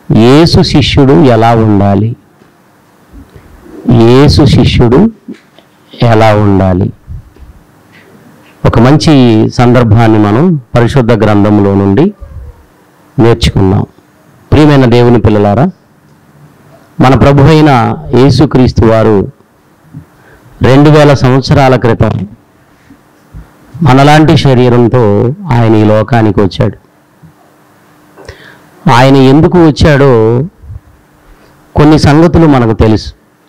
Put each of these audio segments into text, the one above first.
యేసు శిష్యుడు ఎలా ఉండాలి? యేసు శిష్యుడు ఎలా ఉండాలి? ఒక మంచి సందర్భాన్ని మనం పరిశుద్ధ గ్రంథంలో నుండి నేర్చుకున్నాం. ప్రియమైన దేవుని పిల్లలారా, మన ప్రభు అయిన యేసుక్రీస్తు వారు 2000 సంవత్సరాల క్రితం మనలాంటి శరీరంతో ఆయన ఈ లోకానికి వచ్చాడు. ఆయన ఎందుకు వచ్చాడో కొన్ని సంగతులు మనకు తెలుసు.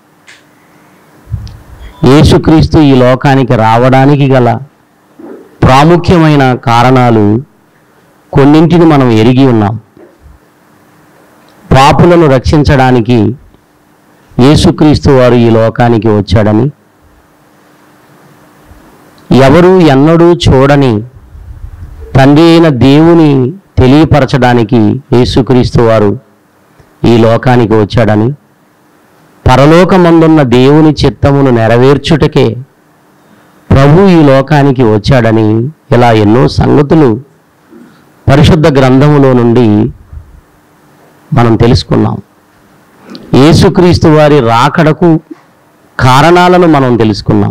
యేసుక్రీస్తు ఈ లోకానికి రావడానికి గల ప్రాముఖ్యమైన కారణాలు కొన్నింటిని మనం ఎరిగి ఉన్నాం. పాపులను రక్షించడానికి యేసుక్రీస్తు వారు ఈ లోకానికి వచ్చాడని, ఎవరు ఎన్నడూ చూడని తండ్రి అయిన దేవుని తెలియపరచడానికి యేసుక్రీస్తు వారు ఈ లోకానికి వచ్చాడని, పరలోకమందున్న దేవుని చిత్తమును నెరవేర్చుటకే ప్రభు ఈ లోకానికి వచ్చాడని, ఇలా ఎన్నో సంగతులు పరిశుద్ధ గ్రంథములో నుండి మనం తెలుసుకున్నాం. యేసుక్రీస్తు వారి రాకడకు కారణాలను మనం తెలుసుకున్నాం.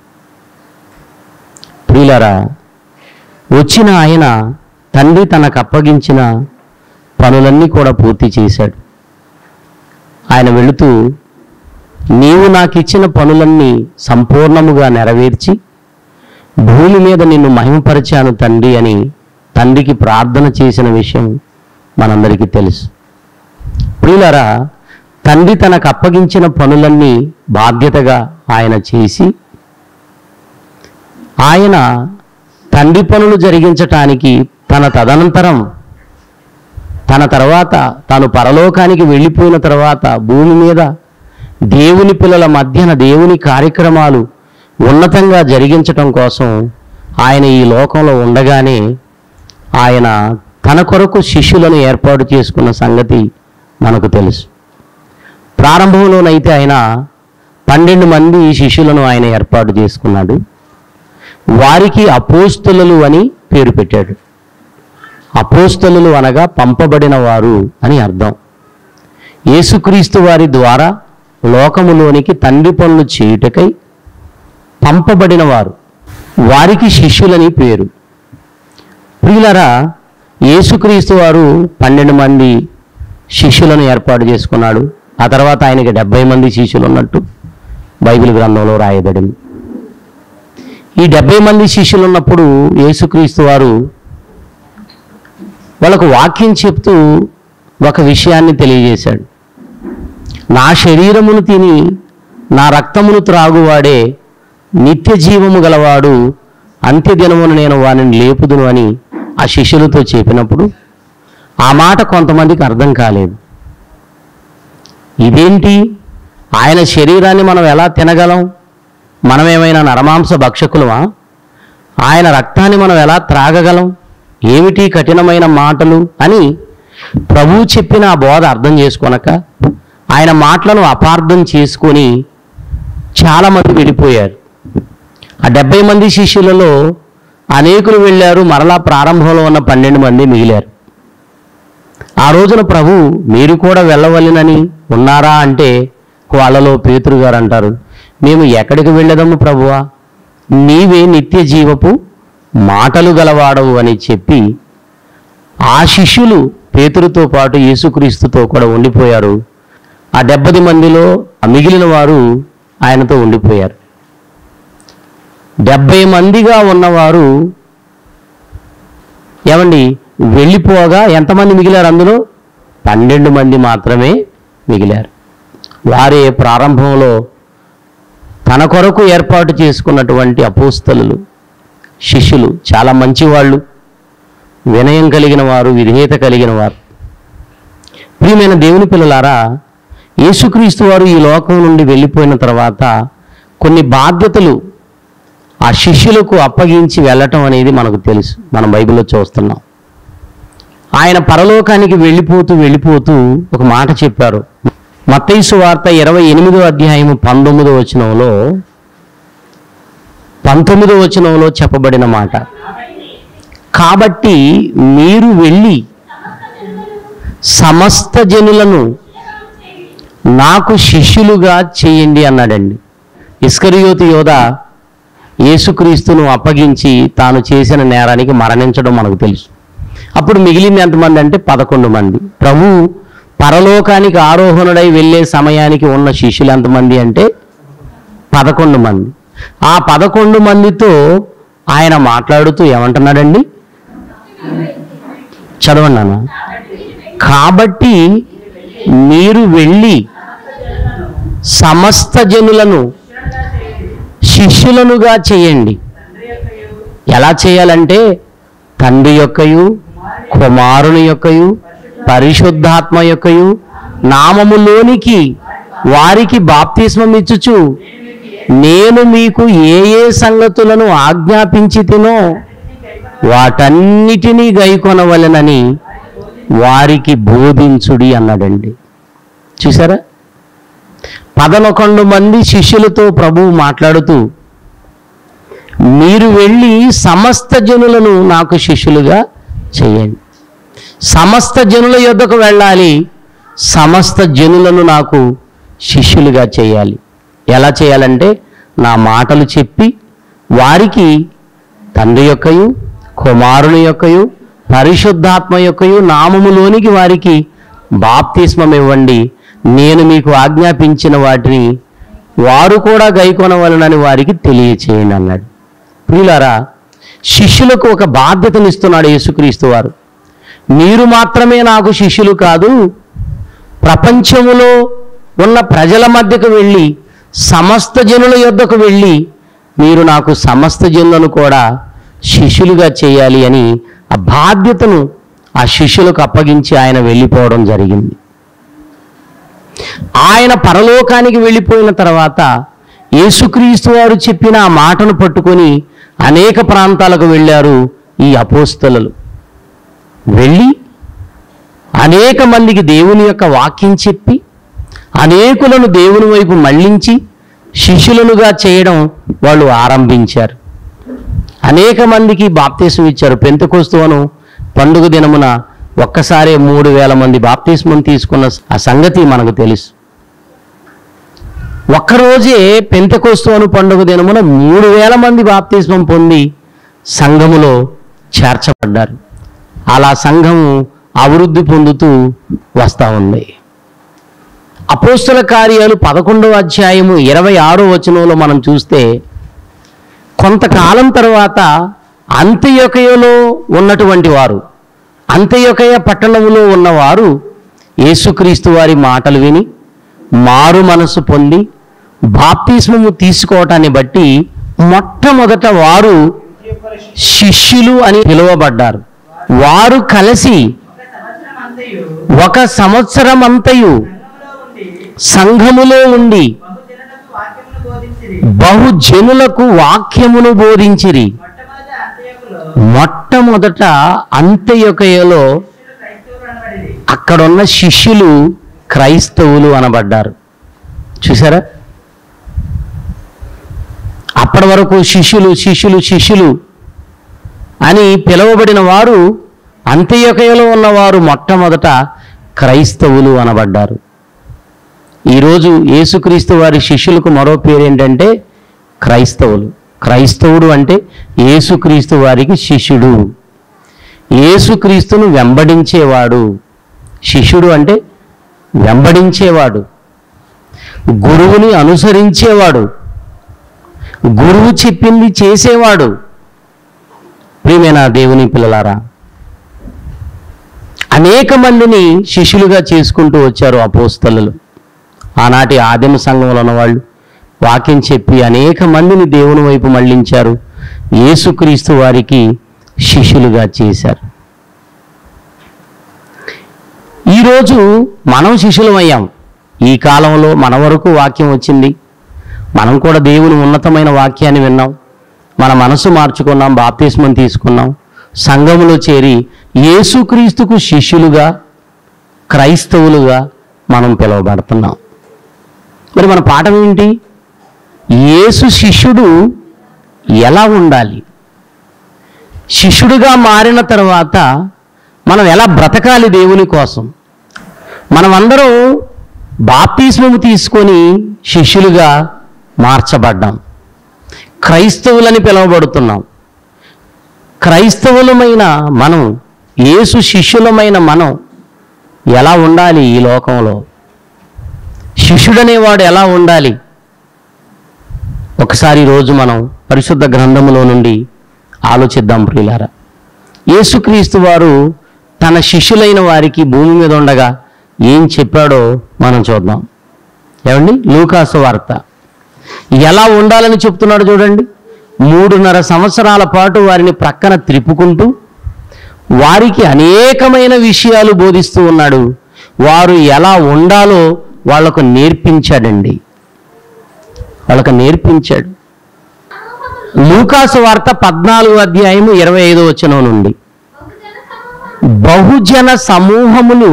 ప్రియులారా, వచ్చిన ఆయన తండ్రి తనకు అప్పగించిన పనులన్నీ కూడా పూర్తి చేశాడు. ఆయన వెళుతూ, నీవు నాకు ఇచ్చిన పనులన్నీ సంపూర్ణముగా నెరవేర్చి భూమి మీద నిన్ను మహిమపరిచాను తండ్రి అని తండ్రికి ప్రార్థన చేసిన విషయం మనందరికీ తెలుసు. ప్రియులారా, తండ్రి తనకు అప్పగించిన పనులన్నీ బాధ్యతగా ఆయన చేసి, ఆయన తండ్రి పనులు జరిగించటానికి తన తర్వాత తాను పరలోకానికి వెళ్ళిపోయిన తర్వాత భూమి మీద దేవుని పిల్లల మధ్యన దేవుని కార్యక్రమాలు ఉన్నతంగా జరిగించటం కోసం ఆయన ఈ లోకంలో ఉండగానే ఆయన తన కొరకు శిష్యులను ఏర్పాటు చేసుకున్న సంగతి మనకు తెలుసు. ప్రారంభంలోనైతే ఆయన 12 మంది శిష్యులను ఆయన ఏర్పాటు చేసుకున్నాడు. వారికి అపోస్తలులు అని పేరు పెట్టాడు. అపోస్తలులు అనగా పంపబడిన వారు అని అర్థం. యేసుక్రీస్తు వారి ద్వారా లోకములోనికి తండ్రి పనులు చేయుటకై పంపబడిన వారు, వారికి శిష్యులని పేరు. ప్రియులారా, యేసుక్రీస్తు వారు 12 మంది శిష్యులను ఏర్పాటు చేసుకున్నాడు. ఆ తర్వాత ఆయనకి 70 మంది శిష్యులు ఉన్నట్టు బైబిల్ గ్రంథంలో రాయబడింది. ఈ 70 మంది శిష్యులు ఉన్నప్పుడు యేసుక్రీస్తు వారు వాళ్ళకు వాక్యం చెప్తూ ఒక విషయాన్ని తెలియజేశాడు. నా శరీరమును తిని నా రక్తమును త్రాగువాడే నిత్య జీవము గలవాడు, అంత్యదినమున నేను వానిని లేపుదును అని ఆ శిష్యులతో చెప్పినప్పుడు ఆ మాట కొంతమందికి అర్థం కాలేదు. ఇదేంటి, ఆయన శరీరాన్ని మనం ఎలా తినగలం? మనమేమైనా నరమాంస భక్షకులమా? ఆయన రక్తాన్ని మనం ఎలా త్రాగగలం? ఏమిటి కఠినమైన మాటలు అని ప్రభువు చెప్పిన ఆ బోధ అర్థం చేసుకొనక ఆయన మాటలను అపార్థం చేసుకొని చాలామంది వెళ్ళిపోయారు. ఆ 70 మంది శిష్యులలో అనేకులు వెళ్ళారు. మరలా ప్రారంభంలో ఉన్న 12 మంది మిగిలారు. ఆ రోజున ప్రభు, మీరు కూడా వెళ్ళవలెనని ఉన్నారా అంటే వాళ్ళలో పేతురు గారు అంటారు, మేము ఎక్కడికి వెళ్ళదాము ప్రభువా, నీవే నిత్య జీవపు మాటలు గలవాడవు అని చెప్పి ఆ శిష్యులు పేతురుతో పాటు యేసుక్రీస్తుతో కూడా ఉండిపోయారు. ఆ 70 మందిలో మిగిలిన వారు ఆయనతో ఉండిపోయారు. 70 మందిగా ఉన్నవారు ఏమండి వెళ్ళిపోగా ఎంతమంది మిగిలారు? అందులో 12 మంది మాత్రమే మిగిలారు. వారే ప్రారంభంలో తన కొరకు ఏర్పాటు చేసుకున్నటువంటి అపోస్తలులు, శిష్యులు. చాలా మంచివాళ్ళు, వినయం కలిగిన వారు, విధేయత కలిగిన వారు. ప్రియమైన దేవుని పిల్లలారా, యేసుక్రీస్తు వారు ఈ లోకం నుండి వెళ్ళిపోయిన తర్వాత కొన్ని బాధ్యతలు ఆ శిష్యులకు అప్పగించి వెళ్ళటం అనేది మనకు తెలుసు. మనం బైబిల్లో చూస్తున్నాం. ఆయన పరలోకానికి వెళ్ళిపోతూ ఒక మాట చెప్పారు. మత్తయి సువార్త 28వ అధ్యాయము 19వ వచనంలో చెప్పబడిన మాట, కాబట్టి మీరు వెళ్ళి సమస్త జనులను నాకు శిష్యులుగా చేయండి అన్నాడండి. ఇస్కరియోతు యోధ యేసుక్రీస్తును అప్పగించి తాను చేసిన నేరానికి మరణించడం మనకు తెలుసు. అప్పుడు మిగిలింది ఎంతమంది అంటే 11 మంది. ప్రభు పరలోకానికి ఆరోహణుడై వెళ్ళే సమయానికి ఉన్న శిష్యులు ఎంతమంది అంటే 11 మంది. ఆ 11 మందితో ఆయన మాట్లాడుతూ ఏమంటున్నాడండి? చదవండి అన్న. కాబట్టి మీరు వెళ్ళి సమస్త జనులను శిష్యులనుగా చేయండి. ఎలా చేయాలంటే తండ్రి యొక్కయు కుమారుని యొక్కయు పరిశుద్ధాత్మ యొక్కయు నామములోనికి వారికి బాప్తిస్మం ఇచ్చుచు నేను మీకు ఏ ఏ సంగతులను ఆజ్ఞాపించి తినో వాటన్నిటినీ గైకొనవలెనని వారికి బోధించుడి అన్నాడండి. చూసారా? 11 మంది శిష్యులతో ప్రభువు మాట్లాడుతూ మీరు వెళ్ళి సమస్త జనులను నాకు శిష్యులుగా చేయండి. సమస్త జనుల యొద్దకు వెళ్ళాలి, సమస్త జనులను నాకు శిష్యులుగా చేయాలి. ఎలా చేయాలంటే నా మాటలు చెప్పి వారికి తండ్రి యొక్కయు కుమారుని యొక్కయు పరిశుద్ధాత్మ యొక్కయు నామములోనికి వారికి బాప్తిస్మం ఇవ్వండి. నేను మీకు ఆజ్ఞాపించిన వాటిని వారు కూడా గైకొనవలనని వారికి తెలియచేయండి అన్నాడు. ప్రియులారా, శిష్యులకు ఒక బాధ్యతనిస్తున్నాడు యేసుక్రీస్తు వారు. మీరు మాత్రమే నాకు శిష్యులు కాదు, ప్రపంచములో ఉన్న ప్రజల మధ్యకు వెళ్ళి సమస్త జనుల యొద్దకు వెళ్ళి మీరు నాకు సమస్త జనులను కూడా శిష్యులుగా చేయాలి అని ఆ బాధ్యతను ఆ శిష్యులకు అప్పగించి ఆయన వెళ్ళిపోవడం జరిగింది. ఆయన పరలోకానికి వెళ్ళిపోయిన తర్వాత యేసుక్రీస్తు వారు చెప్పిన ఆ మాటను పట్టుకొని అనేక ప్రాంతాలకు వెళ్ళారు ఈ అపోస్తలులు. వెళ్ళి అనేక మందికి దేవుని యొక్క వాక్యం చెప్పి అనేకులను దేవుని వైపు మళ్ళించి శిష్యులనుగా చేయడం వాళ్ళు ఆరంభించారు. అనేక మందికి బాప్తిస్మం ఇచ్చారు. పెంతెకొస్తు పండుగ దినమున ఒక్కసారే 3,000 మంది బాప్తిస్మం తీసుకున్న ఆ సంగతి మనకు తెలుసు. ఒక్కరోజే పెంతెకొస్తు పండుగ దినమున 3,000 మంది బాప్తిస్మం పొంది సంఘములో చేర్చబడ్డారు. అలా సంఘము అభివృద్ధి పొందుతూ వస్తూ ఉంది. అపోస్తల కార్యాలు 11వ అధ్యాయము 26వ వచనంలో మనం చూస్తే కొంతకాలం తర్వాత అంతియొకయలో ఉన్నటువంటి వారు, అంతియొకయ పట్టణములో ఉన్నవారు యేసుక్రీస్తు వారి మాటలు విని మారు మనసు పొంది బాప్తిస్మము తీసుకోవటాన్ని బట్టి మొట్టమొదట వారు శిష్యులు అని పిలువబడ్డారు. వారు కలిసి 1 సంవత్సరం అంతయు సంఘములో ఉండి బహుజనులకు వాక్యమును బోధించిరి. మొట్టమొదట అంత్యొకయలో అక్కడున్న శిష్యులు క్రైస్తవులు అనబడ్డారు. చూసారా? అప్పటి వరకు శిష్యులు శిష్యులు శిష్యులు అని పిలువబడిన వారు అంత్యొకయలో ఉన్నవారు మొట్టమొదట క్రైస్తవులు అనబడ్డారు. ఈరోజు యేసుక్రీస్తు వారి శిష్యులకు మరో పేరు ఏంటంటే క్రైస్తవులు. క్రైస్తవుడు అంటే యేసుక్రీస్తు వారికి శిష్యుడు, యేసుక్రీస్తును వెంబడించేవాడు. శిష్యుడు అంటే వెంబడించేవాడు, గురువుని అనుసరించేవాడు, గురువు చెప్పింది చేసేవాడు. ప్రియమైన దేవుని పిల్లలారా, అనేక మందిని శిష్యులుగా చేసుకుంటూ వచ్చారు అపోస్తలులు. ఆనాటి ఆదిమ సంఘంలో ఉన్నవాళ్ళు వాక్యం చెప్పి అనేక మందిని దేవుని వైపు మళ్ళించారు, యేసుక్రీస్తు వారికి శిష్యులుగా చేశారు. ఈరోజు మనం శిష్యులమయ్యాం. ఈ కాలంలో మన వరకు వాక్యం వచ్చింది, మనం కూడా దేవుని ఉన్నతమైన వాక్యాన్ని విన్నాం, మన మనసు మార్చుకున్నాం, బాప్తిస్మం తీసుకున్నాం, సంఘములో చేరి యేసుక్రీస్తుకు శిష్యులుగా క్రైస్తవులుగా మనం పిలువబడుతున్నాం. మరి మన పాఠం ఏంటి? యేసు శిష్యుడు ఎలా ఉండాలి, శిష్యుడిగా మారిన తర్వాత మనం ఎలా బ్రతకాలి దేవుని కోసం, మనమందరం బాప్తిస్మము తీసుకొని శిష్యులుగా మార్చబడ్డాం. క్రైస్తవులని పిలువబడుతున్నాం. క్రైస్తవులమైన మనం, యేసు శిష్యులమైన మనం ఎలా ఉండాలి? ఈ లోకంలో శిష్యుడనేవాడు ఎలా ఉండాలి? ఒకసారి ఈరోజు మనం పరిశుద్ధ గ్రంథములో నుండి ఆలోచిద్దాం ప్రియులారా. యేసుక్రీస్తు వారు తన శిష్యులైన వారికి భూమి మీద ఉండగా ఏం చెప్పాడో మనం చూద్దాం. ఏమండి, లూకాసు వార్త ఎలా ఉండాలని చెప్తున్నాడు చూడండి. 3.5 సంవత్సరాల పాటు వారిని ప్రక్కన త్రిప్పుకుంటూ వారికి అనేకమైన విషయాలు బోధిస్తూ ఉన్నాడు. వారు ఎలా ఉండాలో వాళ్లకు నేర్పించాడండి. వాళ్ళకు నేర్పించాడు. లూకాసు వార్త 14వ అధ్యాయము 25వ వచనం నుండి, బహుజన సమూహములు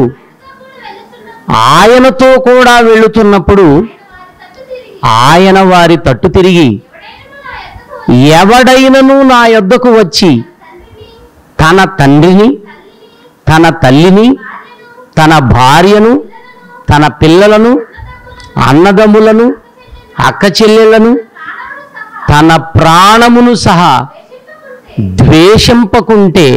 ఆయనతో కూడా వెళుతున్నప్పుడు ఆయన వారి తట్టు తిరిగి, ఎవడైనను నా యొద్దకు వచ్చి తన తండ్రిని, తన తల్లిని, తన భార్యను, తన పిల్లలను, అన్నదమ్ములను, అక్క చెల్లెళ్లను, తన ప్రాణమును సహా ద్వేషింపకుంటే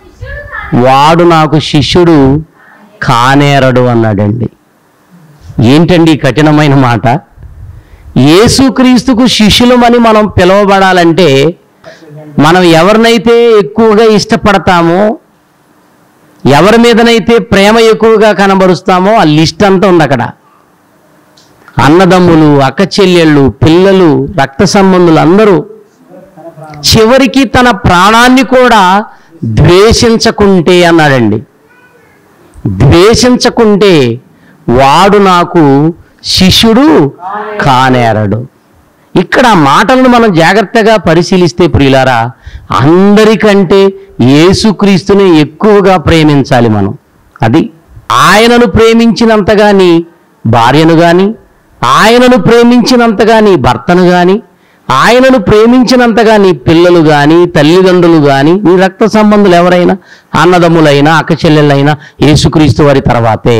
వాడు నాకు శిష్యుడు కానేరడు అన్నాడండి. ఏంటండి కఠినమైన మాట? యేసుక్రీస్తుకు శిష్యులమని మనం పిలువబడాలంటే మనం ఎవరినైతే ఎక్కువగా ఇష్టపడతామో, ఎవరి మీదనైతే ప్రేమ ఎక్కువగా కనబరుస్తామో ఆ లిస్ట్ అంతా ఉంది అక్కడ. అన్నదమ్ములు, అక్క చెల్లెళ్ళు, పిల్లలు, రక్త సంబంధులు అందరూ, చివరికి తన ప్రాణాన్ని కూడా ద్వేషించకుంటే అన్నాడండి. ద్వేషించకుంటే వాడు నాకు శిష్యుడు కానేరడు. ఇక్కడ మాటలను మనం జాగ్రత్తగా పరిశీలిస్తే ప్రియులారా, అందరికంటే యేసుక్రీస్తుని ఎక్కువగా ప్రేమించాలి మనం. అది ఆయనను ప్రేమించినంతగా నీ భార్యను కానీ, ఆయనను ప్రేమించినంతగా నీ భర్తను కానీ, ఆయనను ప్రేమించినంతగా నీ పిల్లలు కానీ, తల్లిదండ్రులు కానీ, నీ రక్త సంబంధులు ఎవరైనా, అన్నదమ్ములైనా, అక్క చెల్లెళ్ళైనా యేసుక్రీస్తు వారి తర్వాతే.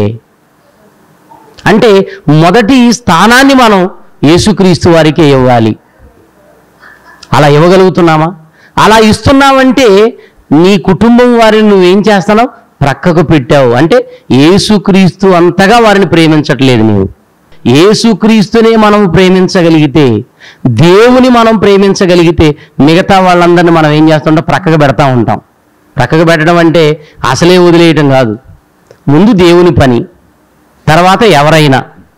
అంటే మొదటి స్థానాన్ని మనం యేసుక్రీస్తు వారికే ఇవ్వాలి. అలా ఇవ్వగలుగుతున్నామా? అలా ఇస్తున్నావంటే నీ కుటుంబం వారిని నువ్వేం చేస్తున్నావు? ప్రక్కకు పెట్టావు. అంటే యేసుక్రీస్తు అంతగా వారిని ప్రేమించట్లేదు నువ్వు. యేసుక్రీస్తునే మనం ప్రేమించగలిగితే, దేవుని మనం ప్రేమించగలిగితే మిగతా వాళ్ళందరినీ మనం ఏం చేస్తుంటాం? ప్రక్కకు పెడతా ఉంటాం. ప్రక్కకు పెట్టడం అంటే అసలే వదిలేయటం కాదు. ముందు దేవుని పని, తర్వాత ఎవరైనా.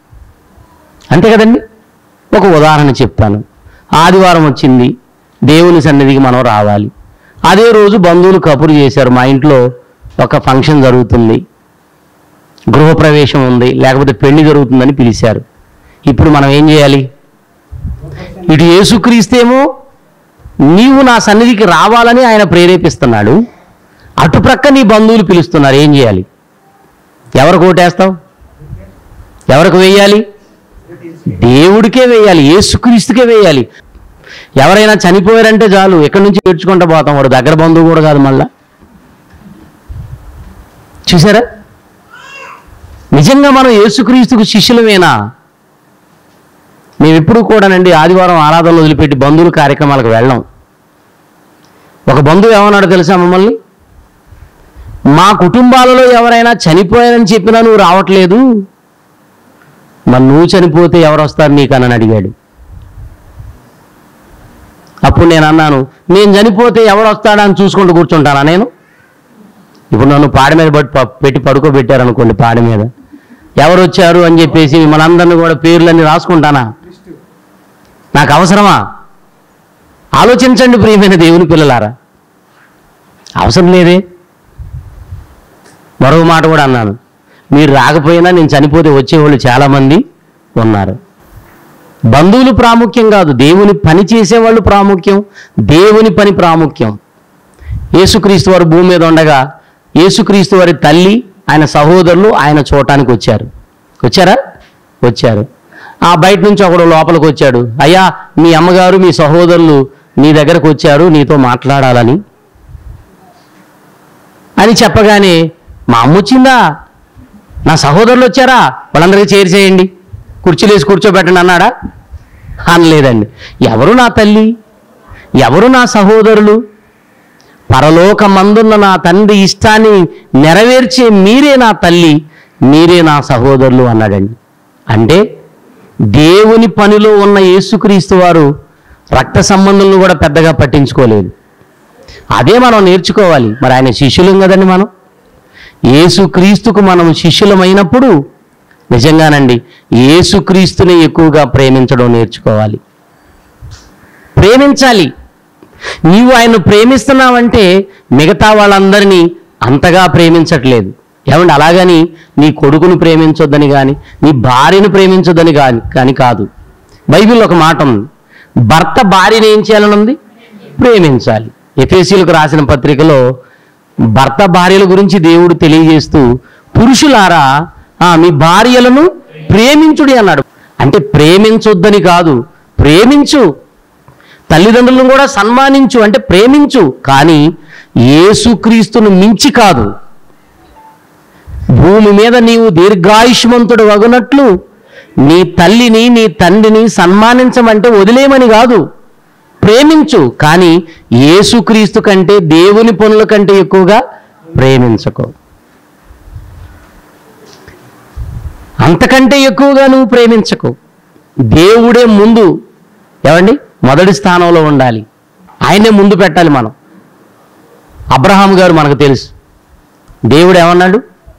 అంతే కదండి. ఒక ఉదాహరణ చెప్తాను. ఆదివారం వచ్చింది, దేవుని సన్నిధికి మనం రావాలి. అదే రోజు బంధువులు కబురు చేశారు, మా ఇంట్లో ఒక ఫంక్షన్ జరుగుతుంది, గృహప్రవేశం ఉంది, లేకపోతే పెళ్లి జరుగుతుందని పిలిచారు. ఇప్పుడు మనం ఏం చేయాలి? ఇటు యేసుక్రీస్తేమో నీవు నా సన్నిధికి రావాలని ఆయన ప్రేరేపిస్తున్నాడు, అటుప్రక్క నీ బంధువులు పిలుస్తున్నారు. ఏం చేయాలి? ఎవరికి ఓటేస్తావు? ఎవరికి వేయాలి? దేవుడికే వేయాలి, యేసుక్రీస్తుకే వేయాలి. ఎవరైనా చనిపోయారంటే చాలు, ఎక్కడి నుంచి ఏడ్చుకుంటూ పోతాం. వాడు దగ్గర బంధువు కూడా కాదు. మళ్ళా చూసారా? నిజంగా మనం యేసుక్రీస్తుకు శిష్యులమేనా? మేము ఎప్పుడు కూడానండి ఆదివారం ఆరాధనలు వదిలిపెట్టి బంధువుల కార్యక్రమాలకు వెళ్ళాం. ఒక బంధువు ఏమన్నాడో తెలుసా మమ్మల్ని? మా కుటుంబాలలో ఎవరైనా చనిపోయారని చెప్పినా నువ్వు రావట్లేదు, మరి నువ్వు చనిపోతే ఎవరు వస్తారు నీకని అడిగాడు. అప్పుడు నేను అన్నాను, నేను చనిపోతే ఎవడు వస్తాడని చూసుకుంటూ కూర్చుంటానా నేను? ఇప్పుడు నన్ను పాడి మీద పెట్టి పడుకోబెట్టారనుకోండి, పాడి మీద ఎవరు వచ్చారు అని చెప్పేసి మనందరినీ కూడా పేర్లన్నీ రాసుకుంటానా? నాకు అవసరమా? ఆలోచించండి ప్రియమైన దేవుని పిల్లలారా, అవసరం లేదే. మరో మాట కూడా అన్నాను, మీరు రాకపోయినా నేను చనిపోతే వచ్చేవాళ్ళు చాలామంది ఉన్నారు. బంధువులు ప్రాముఖ్యం కాదు, దేవుని పని చేసేవాళ్ళు ప్రాముఖ్యం, దేవుని పని ప్రాముఖ్యం. యేసుక్రీస్తు వారు భూమి మీద ఉండగా యేసుక్రీస్తు వారి తల్లి, ఆయన సహోదరులు ఆయన చూడటానికి వచ్చారు. వచ్చారా? వచ్చారు. ఆ బయట నుంచి ఒకడు లోపలికి వచ్చాడు, అయ్యా మీ అమ్మగారు మీ సహోదరులు నీ దగ్గరకు వచ్చారు నీతో మాట్లాడాలని అని చెప్పగానే, మా అమ్మ వచ్చిందా? నా సహోదరులు వచ్చారా, వాళ్ళందరికీ చేర్చేయండి, కుర్చీలు వేసి కూర్చోబెట్టండి అన్నాడా? అనలేదండి. ఎవరు నా తల్లి, ఎవరు నా సహోదరులు? పరలోకమందున్న నా తండ్రి ఇష్టాన్ని నెరవేర్చే మీరే నా తల్లి, మీరే నా సహోదరులు అన్నాడండి. అంటే దేవుని పనిలో ఉన్న యేసుక్రీస్తు వారు రక్త సంబంధులను కూడా పెద్దగా పట్టించుకోలేదు. అదే మనం నేర్చుకోవాలి. మరి ఆయన శిష్యులం కదండి. మనం యేసుక్రీస్తుకు మనం శిష్యులమైనప్పుడు నిజంగానండి యేసుక్రీస్తుని ఎక్కువగా ప్రేమించడం నేర్చుకోవాలి, ప్రేమించాలి. నీవు ఆయన్ను ప్రేమిస్తున్నావంటే మిగతా వాళ్ళందరినీ అంతగా ప్రేమించట్లేదు. ఏమండి, అలాగని నీ కొడుకును ప్రేమించొద్దని కానీ నీ భార్యను ప్రేమించొద్దని కానీ కాదు. బైబిల్లో ఒక మాట ఉంది, భర్త భార్యను ఏం చేయాలని ఉంది? ప్రేమించాలి. ఎఫెసీయులకు రాసిన పత్రికలో భర్త భార్యల గురించి దేవుడు తెలియజేస్తూ పురుషులారా మీ భార్యలను ప్రేమించుడి అన్నాడు. అంటే ప్రేమించొద్దని కాదు, ప్రేమించు. తల్లిదండ్రులను కూడా సన్మానించు, అంటే ప్రేమించు. కానీ యేసుక్రీస్తును మించి కాదు. భూమి మీద నీవు దీర్ఘాయుష్మంతుడు అగునట్లు నీ తల్లిని నీ తండ్రిని సన్మానించమంటే వదిలేయమని కాదు, ప్రేమించు. కానీ యేసుక్రీస్తు కంటే దేవుని పనుల కంటే ఎక్కువగా ప్రేమించకు. అంతకంటే ఎక్కువగా నువ్వు ప్రేమించకు. దేవుడే ముందు, ఏమండి, మొదటి స్థానంలో ఉండాలి. ఆయనే ముందు పెట్టాలి. మనం అబ్రహాం గారు మనకు తెలుసు. దేవుడు ఏమన్నాడు?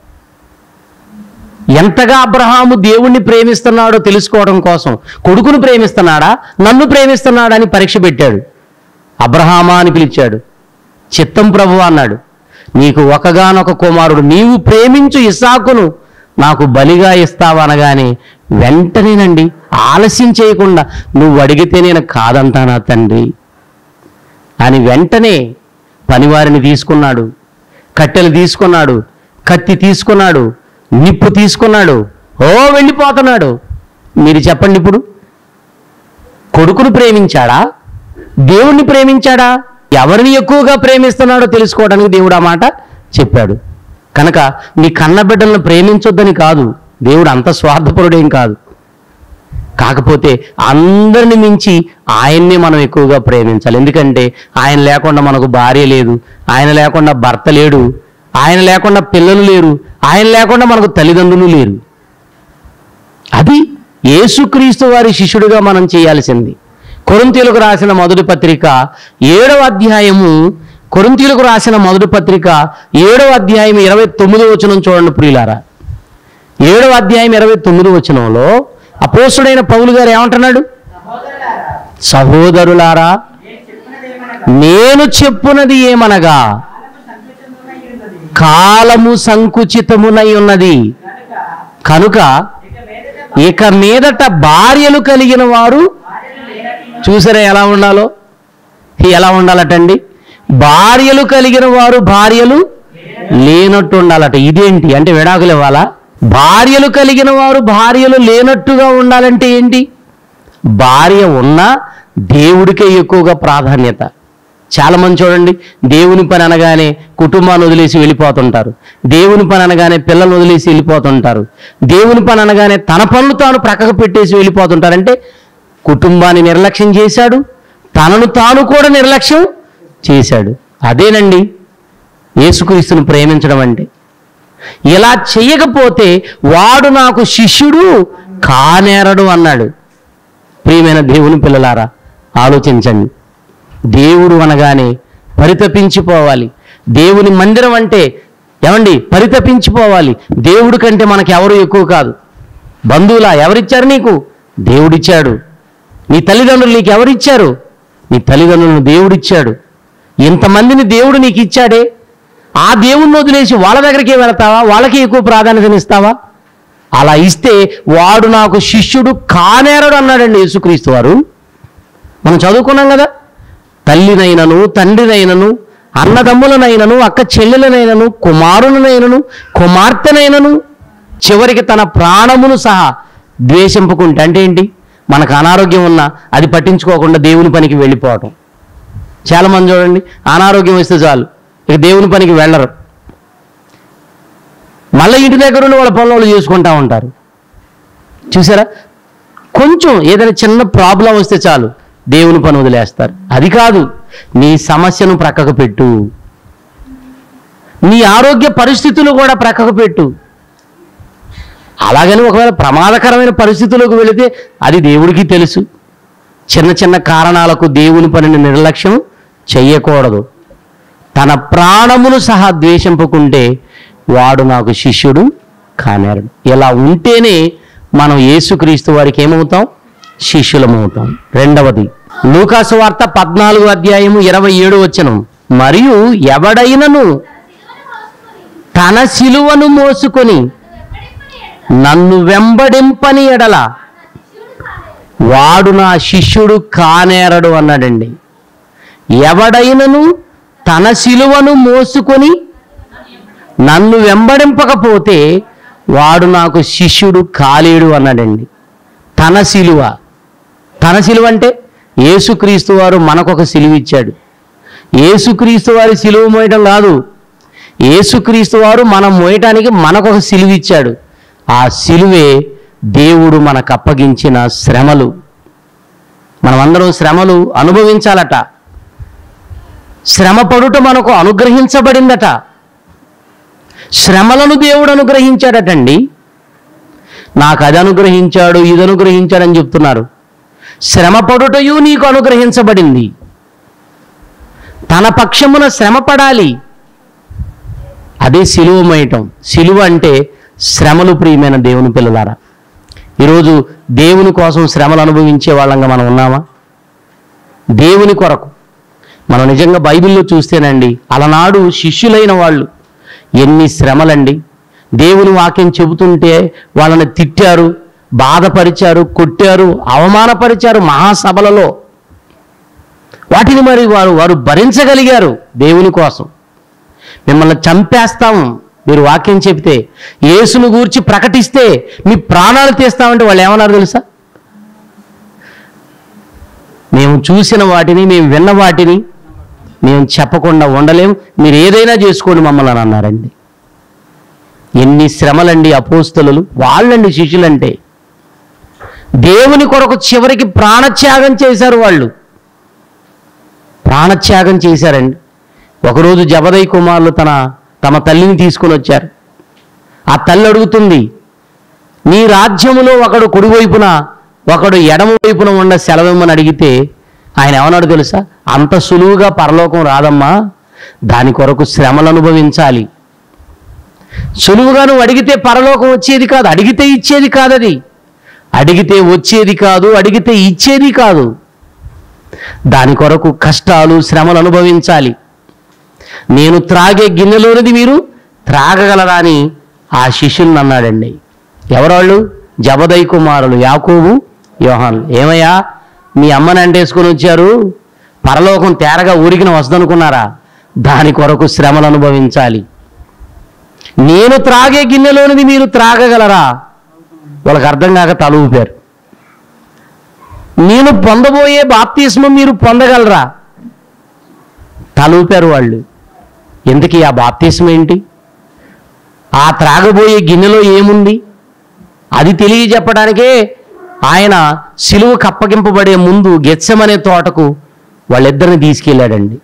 ఎంతగా అబ్రహాము దేవుణ్ణి ప్రేమిస్తున్నాడో తెలుసుకోవడం కోసం కొడుకును ప్రేమిస్తున్నాడా, నన్ను ప్రేమిస్తున్నాడా అని పరీక్ష పెట్టాడు. అబ్రహామా అని పిలిచాడు. చిత్తం ప్రభువా అన్నాడు. నీకు ఒకగానొక కుమారుడు, నీవు ప్రేమించు ఇస్సాకును నాకు బలిగా ఇస్తావా అనగానే వెంటనేనండి ఆలస్యం చేయకుండా, నువ్వు అడిగితే నేను కాదంటానా తండ్రి అని వెంటనే పనివారిని తీసుకున్నాడు, కట్టెలు తీసుకున్నాడు, కత్తి తీసుకున్నాడు, నిప్పు తీసుకున్నాడు, వెళ్ళిపోతున్నాడు. మీరు చెప్పండి, ఇప్పుడు కొడుకును ప్రేమించాడా, దేవుణ్ణి ప్రేమించాడా? ఎవరిని ఎక్కువగా ప్రేమిస్తున్నాడో తెలుసుకోవడానికి దేవుడు ఆ మాట చెప్పాడు. కనుక నీ కన్నబిడ్డలను ప్రేమించొద్దని కాదు, దేవుడు అంత స్వార్థపరుడేం కాదు. కాకపోతే అందరిని మించి ఆయన్నే మనం ఎక్కువగా ప్రేమించాలి. ఎందుకంటే ఆయన లేకుండా మనకు భార్య లేదు, ఆయన లేకుండా భర్త లేడు, ఆయన లేకుండా పిల్లలు లేరు, ఆయన లేకుండా మనకు తల్లిదండ్రులు లేరు. అది యేసుక్రీస్తు వారి శిష్యుడిగా మనం చేయాల్సింది. కొరింథీయులకు రాసిన మొదటి పత్రిక 7వ అధ్యాయము, కొరింథీయులకు రాసిన మొదటి పత్రిక 7వ అధ్యాయం 29వ వచనం చూడండి ప్రియులారా. 7వ అధ్యాయం 29వ వచనంలో అపోస్తుడైన పౌలు గారు ఏమంటున్నాడు? సహోదరులారా, నేను చెప్పునది ఏమనగా కాలము సంకుచితమునై ఉన్నది కనుక ఇక మీదట భార్యలు కలిగిన వారు, చూసారా ఎలా ఉండాలో? ఎలా ఉండాలటండి? భార్యలు కలిగిన వారు భార్యలు లేనట్టు ఉండాలట. ఇదేంటి అంటే విడాకులు ఇవ్వాలా? భార్యలు కలిగిన వారు భార్యలు లేనట్టుగా ఉండాలంటే ఏంటి? భార్య ఉన్నా దేవుడికే ఎక్కువగా ప్రాధాన్యత. చాలామంది చూడండి, దేవుని పని అనగానే కుటుంబాన్ని వదిలేసి వెళ్ళిపోతుంటారు, దేవుని పని అనగానే పిల్లలు వదిలేసి వెళ్ళిపోతుంటారు, దేవుని పని అనగానే తన పనులు తాను ప్రక్కకు పెట్టేసి వెళ్ళిపోతుంటారంటే కుటుంబాన్ని నిర్లక్ష్యం చేశాడు, తనను తాను కూడా నిర్లక్ష్యం చేశాడు. అదేనండి యేసుక్రీస్తును ప్రేమించడం అంటే. ఇలా చేయకపోతే వాడు నాకు శిష్యుడు కానేరడు అన్నాడు. ప్రియమైన దేవుని పిల్లలారా, ఆలోచించండి. దేవుడు అనగానే పరితపించిపోవాలి. దేవుని మందిరం అంటే ఏమండి పరితపించిపోవాలి. దేవుడి కంటే మనకు ఎవరు ఎక్కువ కాదు. బంధువులా ఎవరిచ్చారు నీకు? దేవుడిచ్చాడు. నీ తల్లిదండ్రులు నీకు ఎవరిచ్చారు? నీ తల్లిదండ్రులను దేవుడిచ్చాడు. ఇంతమందిని దేవుడు నీకు ఇచ్చాడే, ఆ దేవుణ్ణి వదిలేసి వాళ్ళ దగ్గరికి వెళతావా? వాళ్ళకి ఎక్కువ ప్రాధాన్యతనిస్తావా? అలా ఇస్తే వాడు నాకు శిష్యుడు కానేరడు అన్నాడండి యేసుక్రీస్తు వారు. మనం చదువుకున్నాం కదా, తల్లినైనను తండ్రినైనను అన్నదమ్ములనైనను అక్క చెల్లెలనైనను కుమారులనైనను కుమార్తెనైనను చివరికి తన ప్రాణమును సహా ద్వేషింపుకుంటే, అంటే ఏంటి? మనకు అనారోగ్యం ఉన్నా అది పట్టించుకోకుండా దేవుని పనికి వెళ్ళిపోవటం. చాలామంది చూడండి, అనారోగ్యం వస్తే చాలు ఇక దేవుని పనికి వెళ్ళరు. మళ్ళీ ఇంటి దగ్గర ఉండి వాళ్ళ పనులు వాళ్ళు చేసుకుంటూ ఉంటారు. చూసారా? కొంచెం ఏదైనా చిన్న ప్రాబ్లం వస్తే చాలు దేవుని పని వదిలేస్తారు. అది కాదు, నీ సమస్యను ప్రక్కకు పెట్టు, నీ ఆరోగ్య పరిస్థితులు కూడా ప్రక్కకు పెట్టు. అలాగని ఒకవేళ ప్రమాదకరమైన పరిస్థితులకు వెళితే అది దేవుడికి తెలుసు. చిన్న చిన్న కారణాలకు దేవుని పనిని నిర్లక్ష్యం చెయ్యకూడదు. తన ప్రాణమును సహా ద్వేషింపుకుంటే వాడు నాకు శిష్యుడు కానేరడు. ఇలా ఉంటేనే మనం యేసుక్రీస్తు వారికి ఏమవుతాం? శిష్యులమవుతాం. రెండవది, లూకాసు వార్త 14:27 మరియు ఎవడైనను తన సిలువను మోసుకొని నన్ను వెంబడింపని ఎడల వాడు నా శిష్యుడు కానేరడు అన్నాడండి. ఎవడైనను తన సిలువను మోసుకొని నన్ను వెంబడింపకపోతే వాడు నాకు శిష్యుడు కాలేడు అన్నాడండి. తన సిలువ అంటే యేసుక్రీస్తు వారు మనకొక సిలువ ఇచ్చాడు. యేసుక్రీస్తు వారి సిలువ మోయటం కాదు, యేసుక్రీస్తు వారు మనం మోయటానికి మనకొక సిలువ ఇచ్చాడు. ఆ సిలువే దేవుడు మనకు అప్పగించిన శ్రమలు. మనమందరం శ్రమలు అనుభవించాలట. శ్రమ పడుట మనకు అనుగ్రహించబడిందట. శ్రమలను దేవుడు అనుగ్రహించాడటండి. నాకు అది అనుగ్రహించాడు, ఇది అనుగ్రహించాడని చెప్తున్నారు. శ్రమ పడుటయు నీకు అనుగ్రహించబడింది. తన పక్షమున శ్రమ పడాలి. అదే సిలువ మోయటం. సిలువ అంటే శ్రమలు. ప్రియమైన దేవుని పిల్లలారా, ఈరోజు దేవుని కోసం శ్రమలు అనుభవించే వాళ్ళంగా మనం ఉన్నామా? దేవుని కొరకు మనం నిజంగా బైబిల్లో చూస్తేనండి, అలనాడు శిష్యులైన వాళ్ళు ఎన్ని శ్రమలండి. దేవుని వాక్యం చెబుతుంటే వాళ్ళని తిట్టారు, బాధపరిచారు, కొట్టారు, అవమానపరిచారు మహాసభలలో. వాటిని మరి వారు భరించగలిగారు దేవుని కోసం. మిమ్మల్ని చంపేస్తాం మీరు వాక్యం చెబితే, యేసును గూర్చి ప్రకటిస్తే మీ ప్రాణాలు తీస్తామంటే వాళ్ళు ఏమన్నారు తెలుసా? మేము చూసిన వాటిని, మేము విన్న వాటిని మేము చెప్పకుండా ఉండలేం, మీరు ఏదైనా చేసుకోండి మమ్మల్ని అని అన్నారండి. ఎన్ని శ్రమలండి అపోస్తలులు, వాళ్ళండి శిష్యులంటే. దేవుని కొరకు చివరికి ప్రాణత్యాగం చేశారు. వాళ్ళు ప్రాణత్యాగం చేశారండి. ఒకరోజు జబదయి కుమారులు తమ తల్లిని తీసుకొని వచ్చారు. ఆ తల్లి అడుగుతుంది, నీ రాజ్యములో ఒకడు కుడివైపున ఒకడు ఎడమ వైపున ఉన్న సెలవిమ్మని అడిగితే ఆయన ఏమన్నాడు తెలుసా? అంత సులువుగా పరలోకం రాదమ్మా, దాని కొరకు శ్రమలు అనుభవించాలి. సులువుగా నువ్వు అడిగితే పరలోకం వచ్చేది కాదు, అడిగితే ఇచ్చేది కాదు. అది అడిగితే వచ్చేది కాదు, అడిగితే ఇచ్చేది కాదు. దాని కొరకు కష్టాలు, శ్రమలు అనుభవించాలి. నేను త్రాగే గిన్నెలోనిది మీరు త్రాగగలరా అని ఆ శిష్యులను అన్నాడండి. ఎవరాళ్ళు? జబదయి కుమారులు యాకోబు, యోహాను. ఏమయ్యా, మీ అమ్మని అంటేసుకొని వచ్చారు, పరలోకం తేరగా ఊరికిన వస్తుందనుకున్నారా? దాని కొరకు శ్రమలు అనుభవించాలి. నేను త్రాగే గిన్నెలోనిది మీరు త్రాగగలరా? వాళ్ళకి అర్థం కాక తల ఊపారు. నేను పొందబోయే బాప్తిస్మం మీరు పొందగలరా? తల ఊపారు వాళ్ళు. ఎందుకు ఆ బాప్తిస్మం ఏంటి? ఆ త్రాగబోయే గిన్నెలో ఏముంది? అది తెలియజెప్పడానికే ఆయన సిలువకు అప్పగింపబడే ముందు గెత్సెమనే తోటకు వాళ్ళిద్దరిని తీసుకెళ్ళాడండి.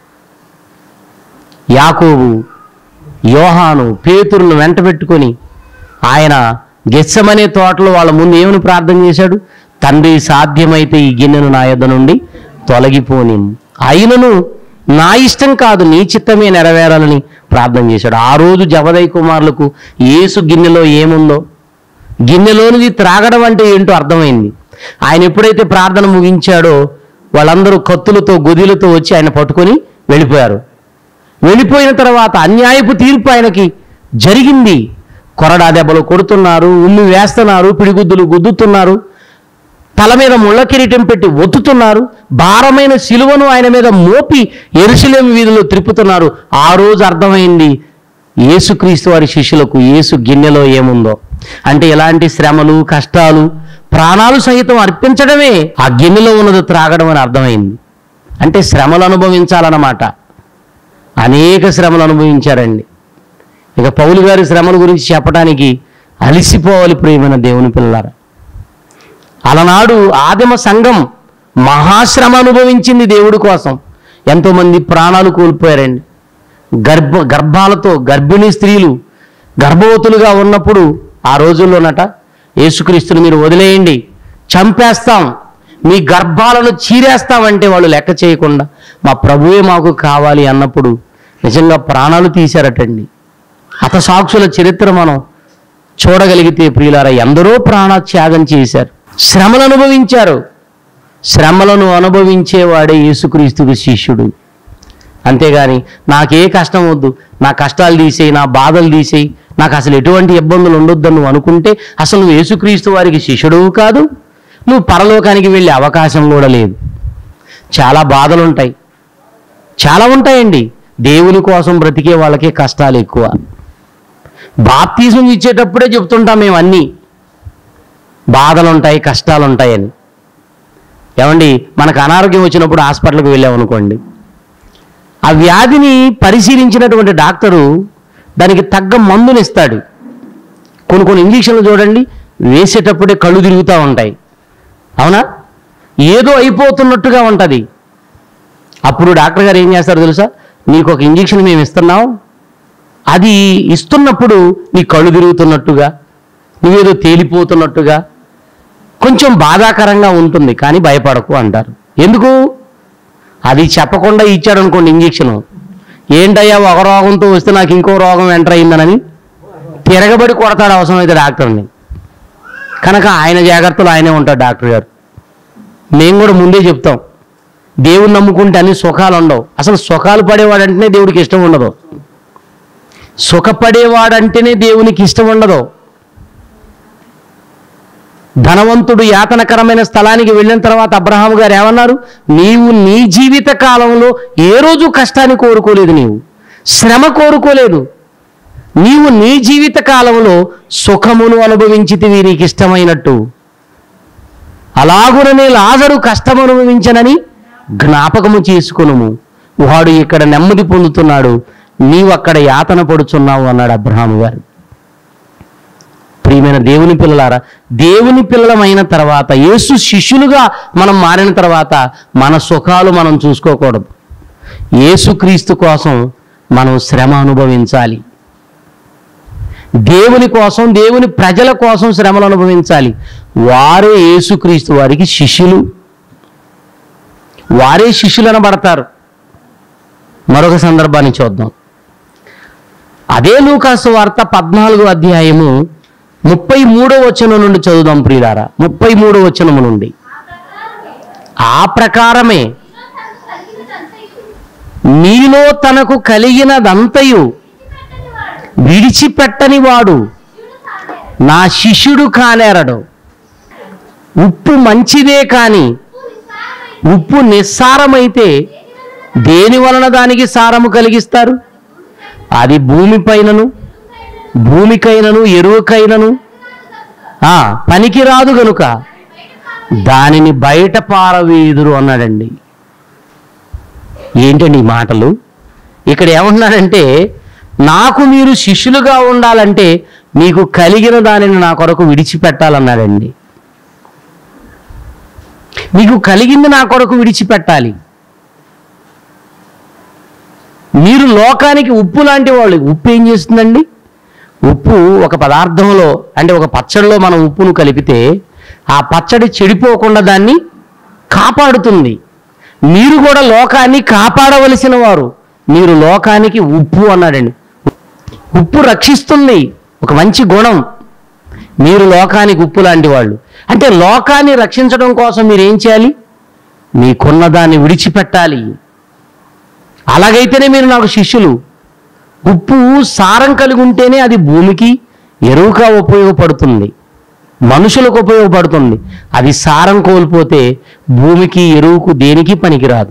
యాకోబు, యోహాను, పేతురును వెంట పెట్టుకొని ఆయన గెత్సెమనే తోటలో వాళ్ళ ముందు ఏమని ప్రార్థన చేశాడు? తండ్రి, సాధ్యమైతే ఈ గిన్నెను నా యొద్ద నుండి తొలగిపోని, అయినను నా ఇష్టం కాదు నీ చిత్తమే నెరవేరాలని ప్రార్థన చేశాడు. ఆ రోజు జబదయి కుమారులకు యేసు గిన్నెలో ఏముందో, గిన్నెలోనిది త్రాగడం అంటే ఏంటో అర్థమైంది. ఆయన ఎప్పుడైతే ప్రార్థన ముగించాడో వాళ్ళందరూ కత్తులతో, గొదిలతో వచ్చి ఆయన పట్టుకొని వెళ్ళిపోయారు. వెళ్ళిపోయిన తర్వాత అన్యాయపు తీర్పు ఆయనకి జరిగింది. కొరడా దెబ్బలు కొడుతున్నారు, ఉమ్మి వేస్తున్నారు, పిడిగుద్దులు గుద్దుతున్నారు, తల మీద ముళ్ళ కిరీటం పెట్టి ఒత్తుతున్నారు, భారమైన సిలువను ఆయన మీద మోపి యెరూషలేము వీధిలో త్రిప్పుతున్నారు. ఆ రోజు అర్థమైంది యేసుక్రీస్తు వారి శిష్యులకు యేసు గిన్నెలో ఏముందో. అంటే ఎలాంటి శ్రమలు, కష్టాలు, ప్రాణాలు సహితం అర్పించడమే ఆ గిన్నెలో ఉన్నది త్రాగడం అని అర్థమైంది. అంటే శ్రమలు అనుభవించాలన్నమాట. అనేక శ్రమలు అనుభవించారండి. ఇక పౌలు గారి శ్రమల గురించి చెప్పడానికి అలిసిపోవాలి ప్రియమైన దేవుని పిల్లలారా. అలనాడు ఆదిమ సంఘం మహాశ్రమ అనుభవించింది దేవుడి కోసం. ఎంతోమంది ప్రాణాలు కోల్పోయారండి. గర్భాలతో గర్భిణీ స్త్రీలు గర్భవతులుగా ఉన్నప్పుడు ఆ రోజుల్లోనట యేసుక్రీస్తుని మీరు వదిలేయండి, చంపేస్తాం, మీ గర్భాలను చీరేస్తామంటే వాళ్ళు లెక్క చేయకుండా మా ప్రభువే మాకు కావాలి అన్నప్పుడు నిజంగా ప్రాణాలు తీశారటండి. హతసాక్షుల చరిత్ర మనం చూడగలిగితే ప్రియులారా, ఎందరో ప్రాణత్యాగం చేశారు, శ్రమలు అనుభవించారు. శ్రమలను అనుభవించేవాడే యేసుక్రీస్తుకు శిష్యుడు. అంతేగాని నాకే కష్టం వద్దు, నా కష్టాలు తీసేయి, నా బాధలు తీసేయి, నాకు అసలు ఎటువంటి ఇబ్బందులు ఉండొద్దని నువ్వు అనుకుంటే అసలు నువ్వు యేసుక్రీస్తు వారికి శిష్యుడువు కాదు, నువ్వు పరలోకానికి వెళ్ళే అవకాశం కూడా లేదు. చాలా బాధలు ఉంటాయి, చాలా ఉంటాయండి. దేవుని కోసం బ్రతికే వాళ్ళకే కష్టాలు ఎక్కువ. బాప్తిజం ఇచ్చేటప్పుడే చెప్తుంటాం మేము అన్నీ, బాధలు ఉంటాయి, కష్టాలు ఉంటాయని. ఏమండి, మనకు అనారోగ్యం వచ్చినప్పుడు హాస్పిటల్కి వెళ్ళామనుకోండి, ఆ వ్యాధిని పరిశీలించినటువంటి డాక్టరు దానికి తగ్గ మందుని ఇస్తాడు. కొన్ని ఇంజక్షన్లు చూడండి, వేసేటప్పుడే కళ్ళు తిరుగుతూ ఉంటాయి, అవునా? ఏదో అయిపోతున్నట్టుగా ఉంటుంది. అప్పుడు డాక్టర్ గారు ఏం చేస్తారు తెలుసా? నీకు ఒక ఇంజక్షన్ మేము ఇస్తున్నాం, అది ఇస్తున్నప్పుడు నీ కళ్ళు తిరుగుతున్నట్టుగా, నువ్వేదో తేలిపోతున్నట్టుగా, కొంచెం బాధాకరంగా ఉంటుంది, కానీ భయపడకు అంటారు. ఎందుకు? అది చెప్పకుండా ఇచ్చాడు అనుకోండి ఇంజక్షను, ఏంటయ్యా ఒక రోగంతో వస్తే నాకు ఇంకో రోగం ఎంటర్ అయిందనని తిరగబడి కొడతాడు అవసరమైతే డాక్టర్ని. కనుక ఆయన జాగ్రత్తలు ఆయనే ఉంటాడు డాక్టర్ గారు. మేము కూడా ముందే చెప్తాం, దేవుని నమ్ముకుంటే అన్ని సుఖాలు ఉండవు. అసలు సుఖాలు పడేవాడంటేనే దేవుడికి ఇష్టం ఉండదు, సుఖపడేవాడంటేనే దేవునికి ఇష్టం ఉండదు. ధనవంతుడు యాతనకరమైన స్థలానికి వెళ్ళిన తర్వాత అబ్రహాం గారు ఏమన్నారు? నీవు నీ జీవిత కాలంలో ఏ రోజు కష్టాన్ని కోరుకోలేదు, నీవు శ్రమ కోరుకోలేదు, నీవు నీ జీవిత కాలంలో సుఖమును అనుభవించితివి నీకు ఇష్టమైనట్టు. అలాగుననే లాజరు కష్టం అనుభవించనని జ్ఞాపకము చేసుకొనుము, వాడు ఇక్కడ నెమ్మది పొందుతున్నాడు, నీవు అక్కడ యాతన పడుచున్నావు అన్నాడు అబ్రహాం గారు. ప్రియమైన దేవుని పిల్లలారా, దేవుని పిల్లలమైన తర్వాత, యేసు శిష్యులుగా మనం మారిన తర్వాత మన సుఖాలు మనం చూసుకోకూడదు. యేసుక్రీస్తు కోసం మనం శ్రమ అనుభవించాలి, దేవుని కోసం, దేవుని ప్రజల కోసం శ్రమలు అనుభవించాలి. వారే యేసుక్రీస్తు వారికి శిష్యులు, వారే శిష్యులు అనబడతారు. మరొక సందర్భాన్ని చూద్దాం. అదే లూకాసు వార్త 14వ అధ్యాయము 33వ వచనం నుండి చదువుదాం ప్రియులారా. 33వ వచనము నుండి, ఆ ప్రకారమే మీలో తనకు కలిగినదంతయు విడిచిపెట్టని వాడు నా శిష్యుడు కానేరడు. ఉప్పు మంచిదే కాని ఉప్పు నిస్సారమైతే దేని వలన దానికి సారము కలిగిస్తారు? అది భూమికైనను ఎరువుకైనను పనికిరాదు గనుక దానిని బయట పారవేయుదురు అన్నాడండి. ఏంటండి ఈ మాటలు? ఇక్కడ ఏమంటున్నాడంటే, నాకు మీరు శిష్యులుగా ఉండాలంటే మీకు కలిగిన దానిని నా కొరకు విడిచిపెట్టాలన్నాడండి. మీకు కలిగింది నా కొరకు విడిచిపెట్టాలి. మీరు లోకానికి ఉప్పు లాంటి వాళ్ళు. ఉప్పు ఏం చేస్తుందండి? ఉప్పు ఒక పదార్థంలో, అంటే ఒక పచ్చడిలో మనం ఉప్పును కలిపితే ఆ పచ్చడి చెడిపోకుండా దాన్ని కాపాడుతుంది. మీరు కూడా లోకాన్ని కాపాడవలసిన వారు, మీరు లోకానికి ఉప్పు అన్నాడండి. ఉప్పు రక్షిస్తుంది, ఒక మంచి గుణం. మీరు లోకానికి ఉప్పు లాంటి వాళ్ళు. అంటే లోకాన్ని రక్షించడం కోసం మీరు ఏం చేయాలి? మీకున్న దాన్ని విడిచిపెట్టాలి. అలాగైతేనే మీరు నాకు శిష్యులు. ఉప్పు సారం కలిగి ఉంటేనే అది భూమికి ఎరువుగా ఉపయోగపడుతుంది, మనుషులకు ఉపయోగపడుతుంది. అది సారం కోల్పోతే భూమికి ఎరువుకు దేనికి పనికిరాదు.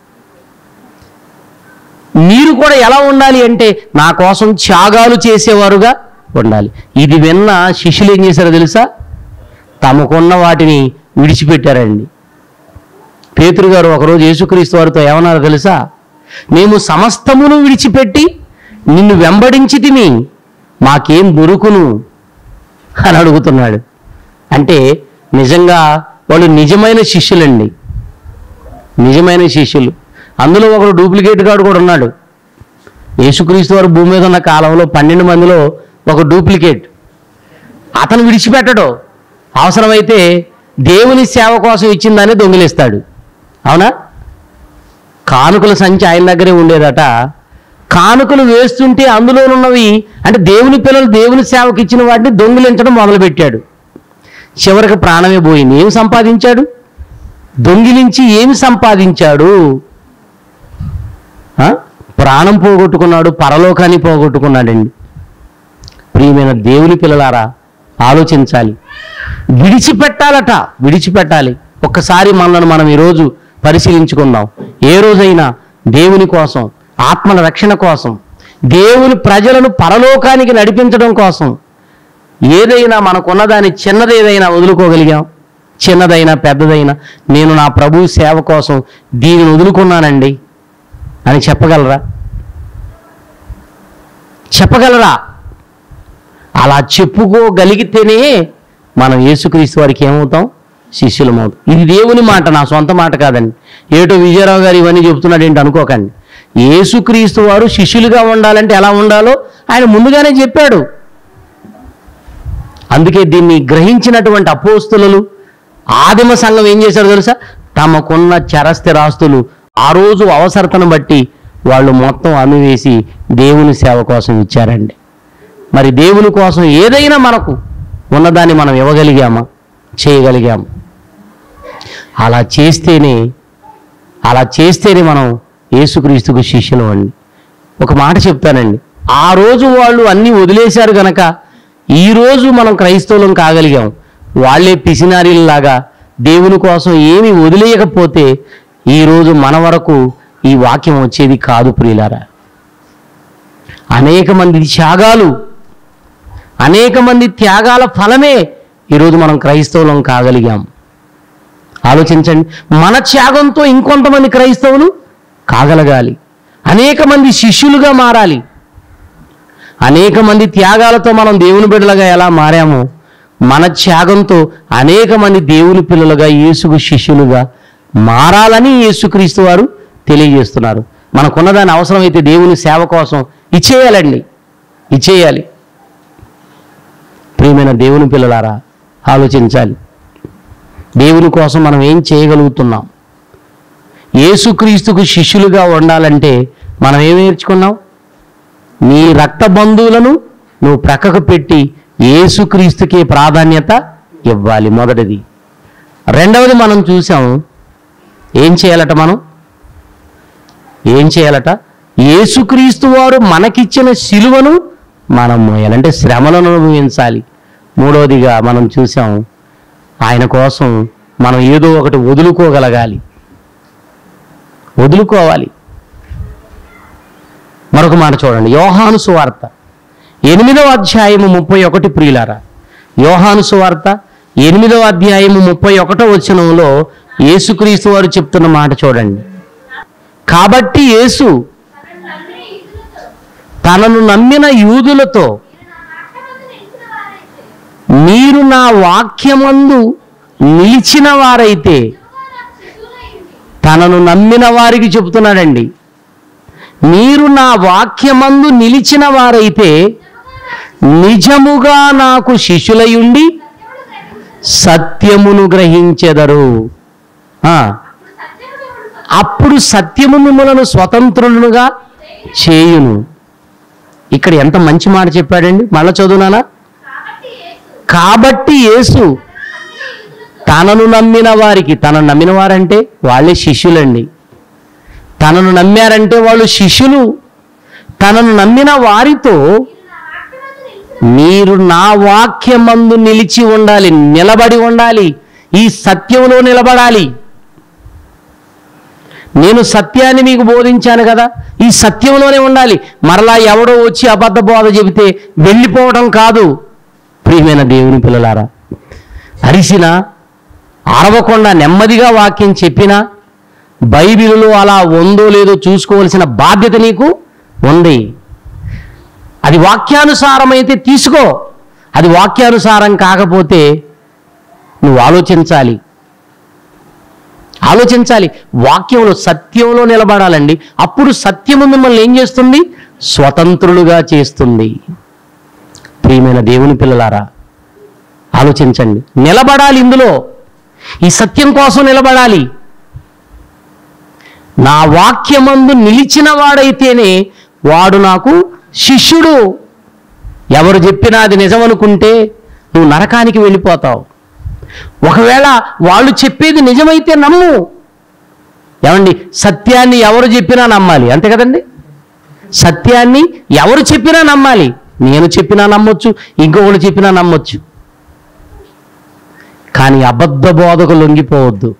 మీరు కూడా ఎలా ఉండాలి అంటే నా కోసం త్యాగాలు చేసేవారుగా ఉండాలి. ఇది విన్న శిష్యులు ఏం చేశారో తెలుసా? తమకున్న వాటిని విడిచిపెట్టారండి. పేతురు గారు ఒకరోజు యేసుక్రీస్తు వారితో ఏమన్నారో తెలుసా? మేము సమస్తమును విడిచిపెట్టి నిన్ను వెంబడించితిమి, మాకేం దొరుకును అని అడుగుతున్నాడు. అంటే నిజంగా వాళ్ళు నిజమైన శిష్యులండి, నిజమైన శిష్యులు. అందులో ఒకడు డూప్లికేట్ గాడు కూడా ఉన్నాడు. యేసుక్రీస్తు వారు భూమి మీద ఉన్న కాలంలో 12 మందిలో ఒక డూప్లికేట్. అతను విడిచిపెట్టడు, అవసరమైతే దేవుని సేవ కోసం ఇచ్చిందని దొంగిలిస్తాడు. అవునా? కానుకల సంచి ఆయన దగ్గరే ఉండేదట. కానుకలు వేస్తుంటే అందులోనున్నవి అంటే దేవుని పిల్లలు దేవుని సేవకు ఇచ్చిన వాటిని దొంగిలించడం మొదలుపెట్టాడు. చివరికి ప్రాణమే పోయింది. ఏం సంపాదించాడు? దొంగిలించి ఏమి సంపాదించాడు? ప్రాణం పోగొట్టుకున్నాడు, పరలోకాన్ని పోగొట్టుకున్నాడండి. ప్రియమైన దేవుని పిల్లలారా, ఆలోచించాలి. విడిచిపెట్టాలట, విడిచిపెట్టాలి. ఒక్కసారి మనల్ని మనం ఈరోజు పరిశీలించుకుందాం. ఏ రోజైనా దేవుని కోసం, ఆత్మల రక్షణ కోసం, దేవుని ప్రజలను పరలోకానికి నడిపించడం కోసం ఏదైనా మనకున్నదాన్ని చిన్నదేదైనా వదులుకోగలిగాం? చిన్నదైనా పెద్దదైనా నేను నా ప్రభు సేవ కోసం దీనిని వదులుకున్నానండి అని చెప్పగలరా? చెప్పగలరా? అలా చెప్పుకోగలిగితేనే మనం యేసుక్రీస్తు వారికి ఏమవుతాం? శిష్యులమవుతాం. ఇది దేవుని మాట, నా సొంత మాట కాదండి. ఏటో విజయరావు గారు ఇవన్నీ చెప్తున్నాడు ఏంటి అనుకోకండి. యేసుక్రీస్తు వారు శిష్యులుగా ఉండాలంటే ఎలా ఉండాలో ఆయన ముందుగానే చెప్పాడు. అందుకే దీన్ని గ్రహించినటువంటి అపోస్తులు, ఆదిమ సంఘం ఏం చేశారో తెలుసా? తమకున్న చరస్థిరాస్తులు ఆ రోజు అవసరతను బట్టి వాళ్ళు మొత్తం అమ్మివేసి దేవుని సేవ కోసం ఇచ్చారండి. మరి దేవుని కోసం ఏదైనా మనకు ఉన్నదాన్ని మనం ఇవ్వగలిగామా? చేయగలిగాము. అలా చేస్తేనే మనం యేసుక్రీస్తుకు శిష్యులు అండి. ఒక మాట చెప్తానండి, ఆ రోజు వాళ్ళు అన్నీ వదిలేశారు గనక ఈరోజు మనం క్రైస్తవులం కాగలిగాం. వాళ్ళే పిసినారీలాగా దేవుని కోసం ఏమి వదిలేయకపోతే ఈరోజు మన వరకు ఈ వాక్యం వచ్చేది కాదు ప్రియులారా. అనేక మంది త్యాగాల ఫలమే ఈరోజు మనం క్రైస్తవులం కాగలిగాం. ఆలోచించండి, మన త్యాగంతో ఇంకొంతమంది క్రైస్తవులు కాగలగాలి. అనేక మంది శిష్యులుగా మారాలి. అనేక మంది త్యాగాలతో మనం దేవుని బిడ్డలుగా ఎలా మారామో మన త్యాగంతో అనేక మంది దేవుని పిల్లలుగా, యేసుకు శిష్యులుగా మారాలని యేసుక్రీస్తు వారు తెలియజేస్తున్నారు. మనకున్నదాన్ని అవసరమైతే దేవుని సేవ కోసం ఇచ్చేయాలండి, ఇచ్చేయాలి. ప్రియమైన దేవుని పిల్లలారా, ఆలోచించాలి. దేవుని కోసం మనం ఏం చేయగలుగుతున్నాం? యేసుక్రీస్తుకు శిష్యులుగా ఉండాలంటే మనం ఏం నేర్చుకున్నాం? నీ రక్త బంధువులను నువ్వు ప్రక్కకు పెట్టి యేసుక్రీస్తుకే ప్రాధాన్యత ఇవ్వాలి, మొదటిది. రెండవది మనం చూసాం, ఏం చేయాలట? యేసుక్రీస్తు వారు మనకిచ్చిన సిలువను మనం మోయాలంటే శ్రమలను అనుభవించాలి. మూడవదిగా మనం చూసాం, ఆయన కోసం మనం ఏదో ఒకటి వదులుకోవాలి. మరొక మాట చూడండి, యోహాను సువార్త 8వ అధ్యాయము 31. ప్రియులారా, యోహాను సువార్త 8వ అధ్యాయము 31వ వచనంలో యేసుక్రీస్తు వారు చెప్తున్న మాట చూడండి. కాబట్టి యేసు తనను నమ్మిన యూదులతో, మీరు నా వాక్యమందు నిలిచిన వారైతే, తనను నమ్మిన వారికి చెబుతున్నాడండి, మీరు నా వాక్యమందు నిలిచిన వారైతే నిజముగా నాకు శిష్యులయుండి సత్యమును గ్రహించెదరు. అప్పుడు సత్యము మిమ్మలను స్వతంత్రులుగా చేయును. ఇక్కడ ఎంత మంచి మాట చెప్పాడండి. మళ్ళా చదువునానా? కాబట్టి యేసు తనను నమ్మిన వారికి, తనను నమ్మిన వారంటే వాళ్ళే శిష్యులండి. తనను నమ్మారంటే వాళ్ళు శిష్యులు. తనను నమ్మిన వారితో మీరు నా వాక్యమందు నిలిచి ఉండాలి, నిలబడి ఉండాలి, ఈ సత్యంలో నిలబడాలి. నేను సత్యాన్ని మీకు బోధించాను కదా, ఈ సత్యంలోనే ఉండాలి. మరలా ఎవడో వచ్చి అబద్ధ బోధ చెబితే వెళ్ళిపోవడం కాదు. ప్రియమైన దేవుని పిల్లలారా, అరిసినా అరవకుండా నెమ్మదిగా వాక్యం చెప్పినా బైబిలులో అలా ఉందో లేదో చూసుకోవాల్సిన బాధ్యత నీకు ఉంది. అది వాక్యానుసారమైతే తీసుకో, అది వాక్యానుసారం కాకపోతే నువ్వు ఆలోచించాలి. వాక్యంలో సత్యంలో నిలబడాలండి. అప్పుడు సత్యము మిమ్మల్ని ఏం చేస్తుంది? స్వతంత్రులుగా చేస్తుంది. ప్రియమైన దేవుని పిల్లలారా, ఆలోచించండి. నిలబడాలి, ఇందులో ఈ సత్యం కోసం నిలబడాలి. నా వాక్యమందు నిలిచిన వాడైతేనే వాడు నాకు శిష్యుడు. ఎవరు చెప్పినా అది నిజమనుకుంటే నువ్వు నరకానికి వెళ్ళిపోతావు. ఒకవేళ వాళ్ళు చెప్పేది నిజమైతే నమ్ము. ఏమండి, సత్యాన్ని ఎవరు చెప్పినా నమ్మాలి, అంతే కదండి? సత్యాన్ని ఎవరు చెప్పినా నమ్మాలి. నేను చెప్పినా నమ్మొచ్చు, ఇంకొకరు చెప్పినా నమ్మొచ్చు. కానీ అబద్ధ బోధకు లొంగిపోవద్దు.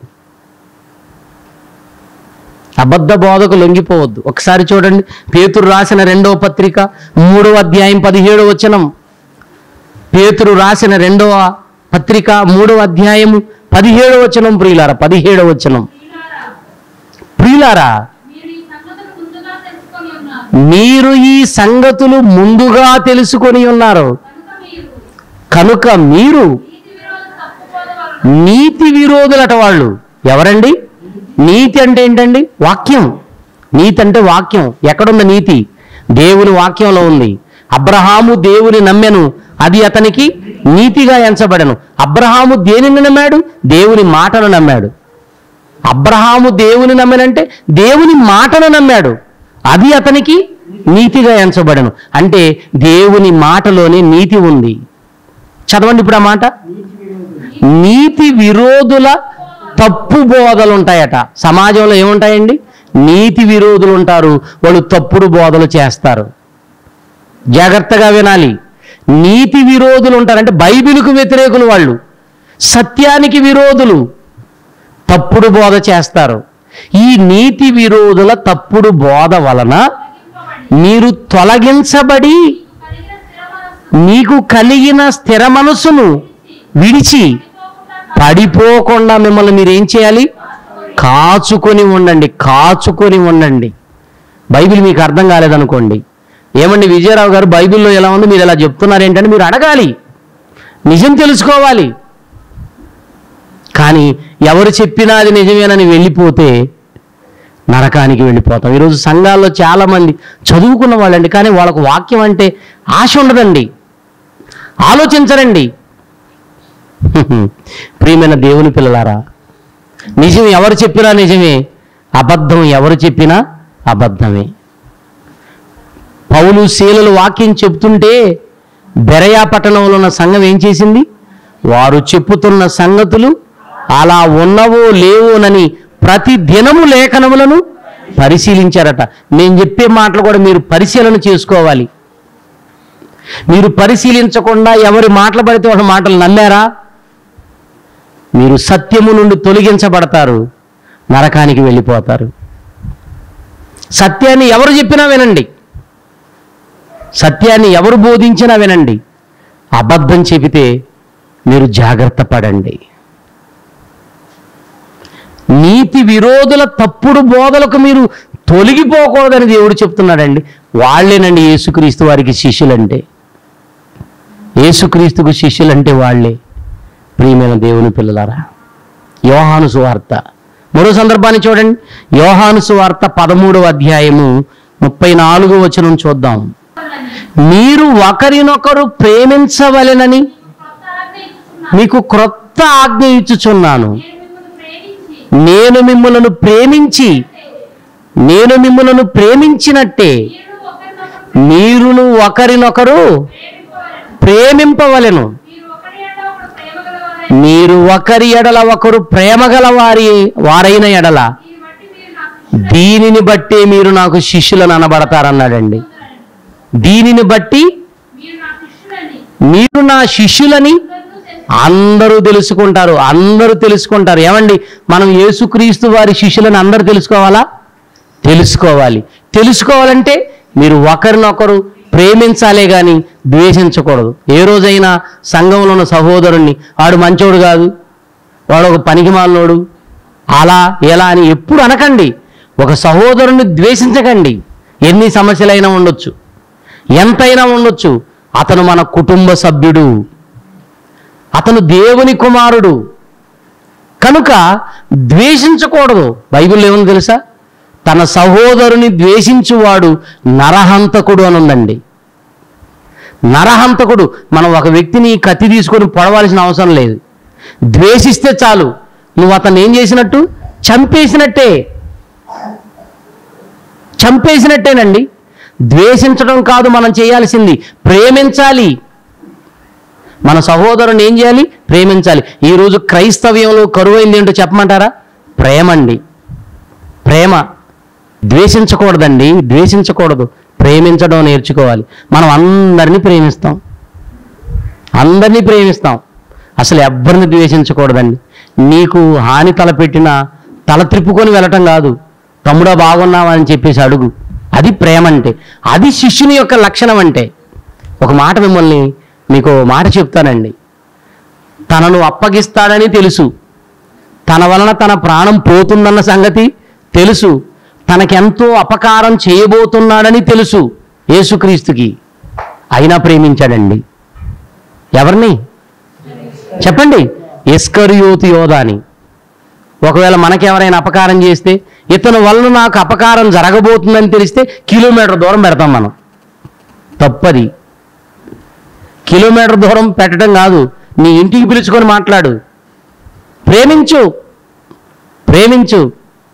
ఒకసారి చూడండి, పేతురు రాసిన 2వ పత్రిక 3వ అధ్యాయం 17వ వచనం. పేతురు రాసిన 2వ పత్రిక 3వ అధ్యాయం 17వ వచనం. ప్రియులారా, 17వ వచనం. ప్రియులారా, మీరు ఈ సంగతులు ముందుగా తెలుసుకొని ఉన్నారు కనుక మీరు నీతి విరోధులట. వాళ్ళు ఎవరండి? నీతి అంటే ఏంటండి? వాక్యం. నీతి అంటే వాక్యం. ఎక్కడుంది నీతి? దేవుని వాక్యంలో ఉంది. అబ్రహాము దేవుని నమ్మెను, అది అతనికి నీతిగా ఎంచబడెను. అబ్రహాము దేనిని నమ్మాడు? దేవుని మాటను నమ్మాడు. అబ్రహాము దేవుని నమ్మెనంటే దేవుని మాటను నమ్మాడు, అది అతనికి నీతిగా ఎంచబడెను. అంటే దేవుని మాటలోనే నీతి ఉంది. చదవండి ఇప్పుడు ఆ మాట. నీతి విరోధుల తప్పు బోధలు ఉంటాయట. సమాజంలో ఏముంటాయండి? నీతి విరోధులు ఉంటారు, వాళ్ళు తప్పుడు బోధలు చేస్తారు. జాగ్రత్తగా వినాలి. నీతి విరోధులు ఉంటారంటే బైబిలుకు వ్యతిరేకులు, వాళ్ళు సత్యానికి విరోధులు, తప్పుడు బోధ చేస్తారు. ఈ నీతి విరోధుల తప్పుడు బోధ వలన మీరు తొలగించబడి మీకు కలిగిన స్థిర మనసును విడిచి పడిపోకుండా మిమ్మల్ని మీరేం చేయాలి? కాచుకొని ఉండండి. బైబిల్ మీకు అర్థం కాలేదనుకోండి, ఏమండి విజయరావు గారు బైబిల్లో ఎలా ఉంది, మీరు ఎలా చెప్తున్నారు ఏంటని మీరు అడగాలి, నిజం తెలుసుకోవాలి. కానీ ఎవరు చెప్పినా అది నిజమేనని వెళ్ళిపోతే నరకానికి వెళ్ళిపోతాం. ఈరోజు సంఘాల్లో చాలామంది చదువుకున్న వాళ్ళండి, కానీ వాళ్ళకు వాక్యం అంటే ఆశ ఉండదండి, ఆలోచించరండి. ప్రియమైన దేవుని పిల్లలారా, నిజం ఎవరు చెప్పినా నిజమే, అబద్ధం ఎవరు చెప్పినా అబద్ధమే. పౌలు శీలలు వాక్యం చెప్తుంటే బెరయా పట్టణంలో ఉన్న సంఘం ఏం చేసింది? వారు చెప్పుతున్న సంగతులు అలా ఉన్నవో లేవోనని ప్రతి దినము లేఖనములను పరిశీలించారట. నేను చెప్పే మాటలు కూడా మీరు పరిశీలన చేసుకోవాలి. మీరు పరిశీలించకుండా ఎవరి మాటలు పడితే వాళ్ళ మాటలు నమ్మారా, మీరు సత్యము నుండి తొలగించబడతారు, నరకానికి వెళ్ళిపోతారు. సత్యాన్ని ఎవరు చెప్పినా వినండి, సత్యాన్ని ఎవరు బోధించినా వినండి. అబద్ధం చెబితే మీరు జాగ్రత్త పడండి. నీతి విరోధుల తప్పుడు బోధలకు మీరు తొలగిపోకూడదని దేవుడు చెప్తున్నాడండి. వాళ్ళేనండి యేసుక్రీస్తు వారికి శిష్యులంటే. యేసుక్రీస్తుకు శిష్యులంటే వాళ్ళే. ప్రియమైన దేవుని పిల్లలారా, యోహాను సువార్త మరో సందర్భాన్ని చూడండి. యోహాను సువార్త 13వ అధ్యాయము 34వ వచనం చూద్దాం. మీరు ఒకరినొకరు ప్రేమించవలెనని మీకు క్రొత్త ఆజ్ఞ ఇచ్చుచున్నాను. నేను మిమ్ములను ప్రేమించినట్టే మీరును ఒకరినొకరు ప్రేమింపవలెను. మీరు ఒకరి ఎడల ఒకరు ప్రేమగల వారైన ఎడల దీనిని బట్టి మీరు నాకు శిష్యులను అనబడతారన్నాడండి. దీనిని బట్టి మీరు నా శిష్యులని అందరూ తెలుసుకుంటారు. ఏమండి, మనం యేసుక్రీస్తు వారి శిష్యులను అందరూ తెలుసుకోవాలంటే మీరు ఒకరినొకరు ప్రేమించాలే కానీ ద్వేషించకూడదు. ఏ రోజైనా సంఘంలో ఉన్న సహోదరుణ్ణి వాడు మంచోడు కాదు, వాడు ఒక పనికిమాలినోడు, అలా ఎలా అని ఎప్పుడు అనకండి. ఒక సహోదరుణ్ణి ద్వేషించకండి. ఎన్ని సమస్యలైనా ఉండొచ్చు, ఎంతైనా ఉండొచ్చు. అతను మన కుటుంబ సభ్యుడు, అతను దేవుని కుమారుడు కనుక ద్వేషించకూడదు. బైబిల్లో ఏముంది తెలుసా? తన సహోదరుని ద్వేషించువాడు నరహంతకుడు అని ఉందండి. నరహంతకుడు. మనం ఒక వ్యక్తిని కత్తి తీసుకొని పొడవాల్సిన అవసరం లేదు. ద్వేషిస్తే చాలు, నువ్వు అతన్ని ఏం చేసినట్టు? చంపేసినట్టేనండి. ద్వేషించడం కాదు మనం చేయాల్సింది, ప్రేమించాలి. మన సహోదరుని ఏం చేయాలి? ప్రేమించాలి. ఈరోజు క్రైస్తవ్యంలో కరువైంది ఏంటో చెప్పమంటారా? ప్రేమ అండి. ప్రేమ. ద్వేషించకూడదండి, ద్వేషించకూడదు, ప్రేమించడం నేర్చుకోవాలి. మనం అందరినీ ప్రేమిస్తాం. అసలు ఎవ్వరిని ద్వేషించకూడదండి. నీకు హాని తలపెట్టినా తల త్రిప్పుకొని వెళ్ళటం కాదు, తమ్ముడా బాగున్నావా అని చెప్పేసి అడుగు. అది ప్రేమ అంటే, అది శిష్యుని యొక్క లక్షణం అంటే. ఒక మాట మీకు మాట చెప్తానండి. తనను అప్పగిస్తాడని తెలుసు, తన వలన తన ప్రాణం పోతుందన్న సంగతి తెలుసు, తనకెంతో అపకారం చేయబోతున్నాడని తెలుసు యేసుక్రీస్తుకి, అయినా ప్రేమించాడండి. ఎవరిని చెప్పండి? ఇస్కరియోతు యోధాని. ఒకవేళ మనకెవరైనా అపకారం చేస్తే, ఇతను వలన నాకు అపకారం జరగబోతుందని తెలిస్తే కిలోమీటర్ దూరం పెడతాం మనం. తప్పది. కిలోమీటర్ దూరం పెట్టడం కాదు, నీ ఇంటికి పిలుచుకొని మాట్లాడు. ప్రేమించు.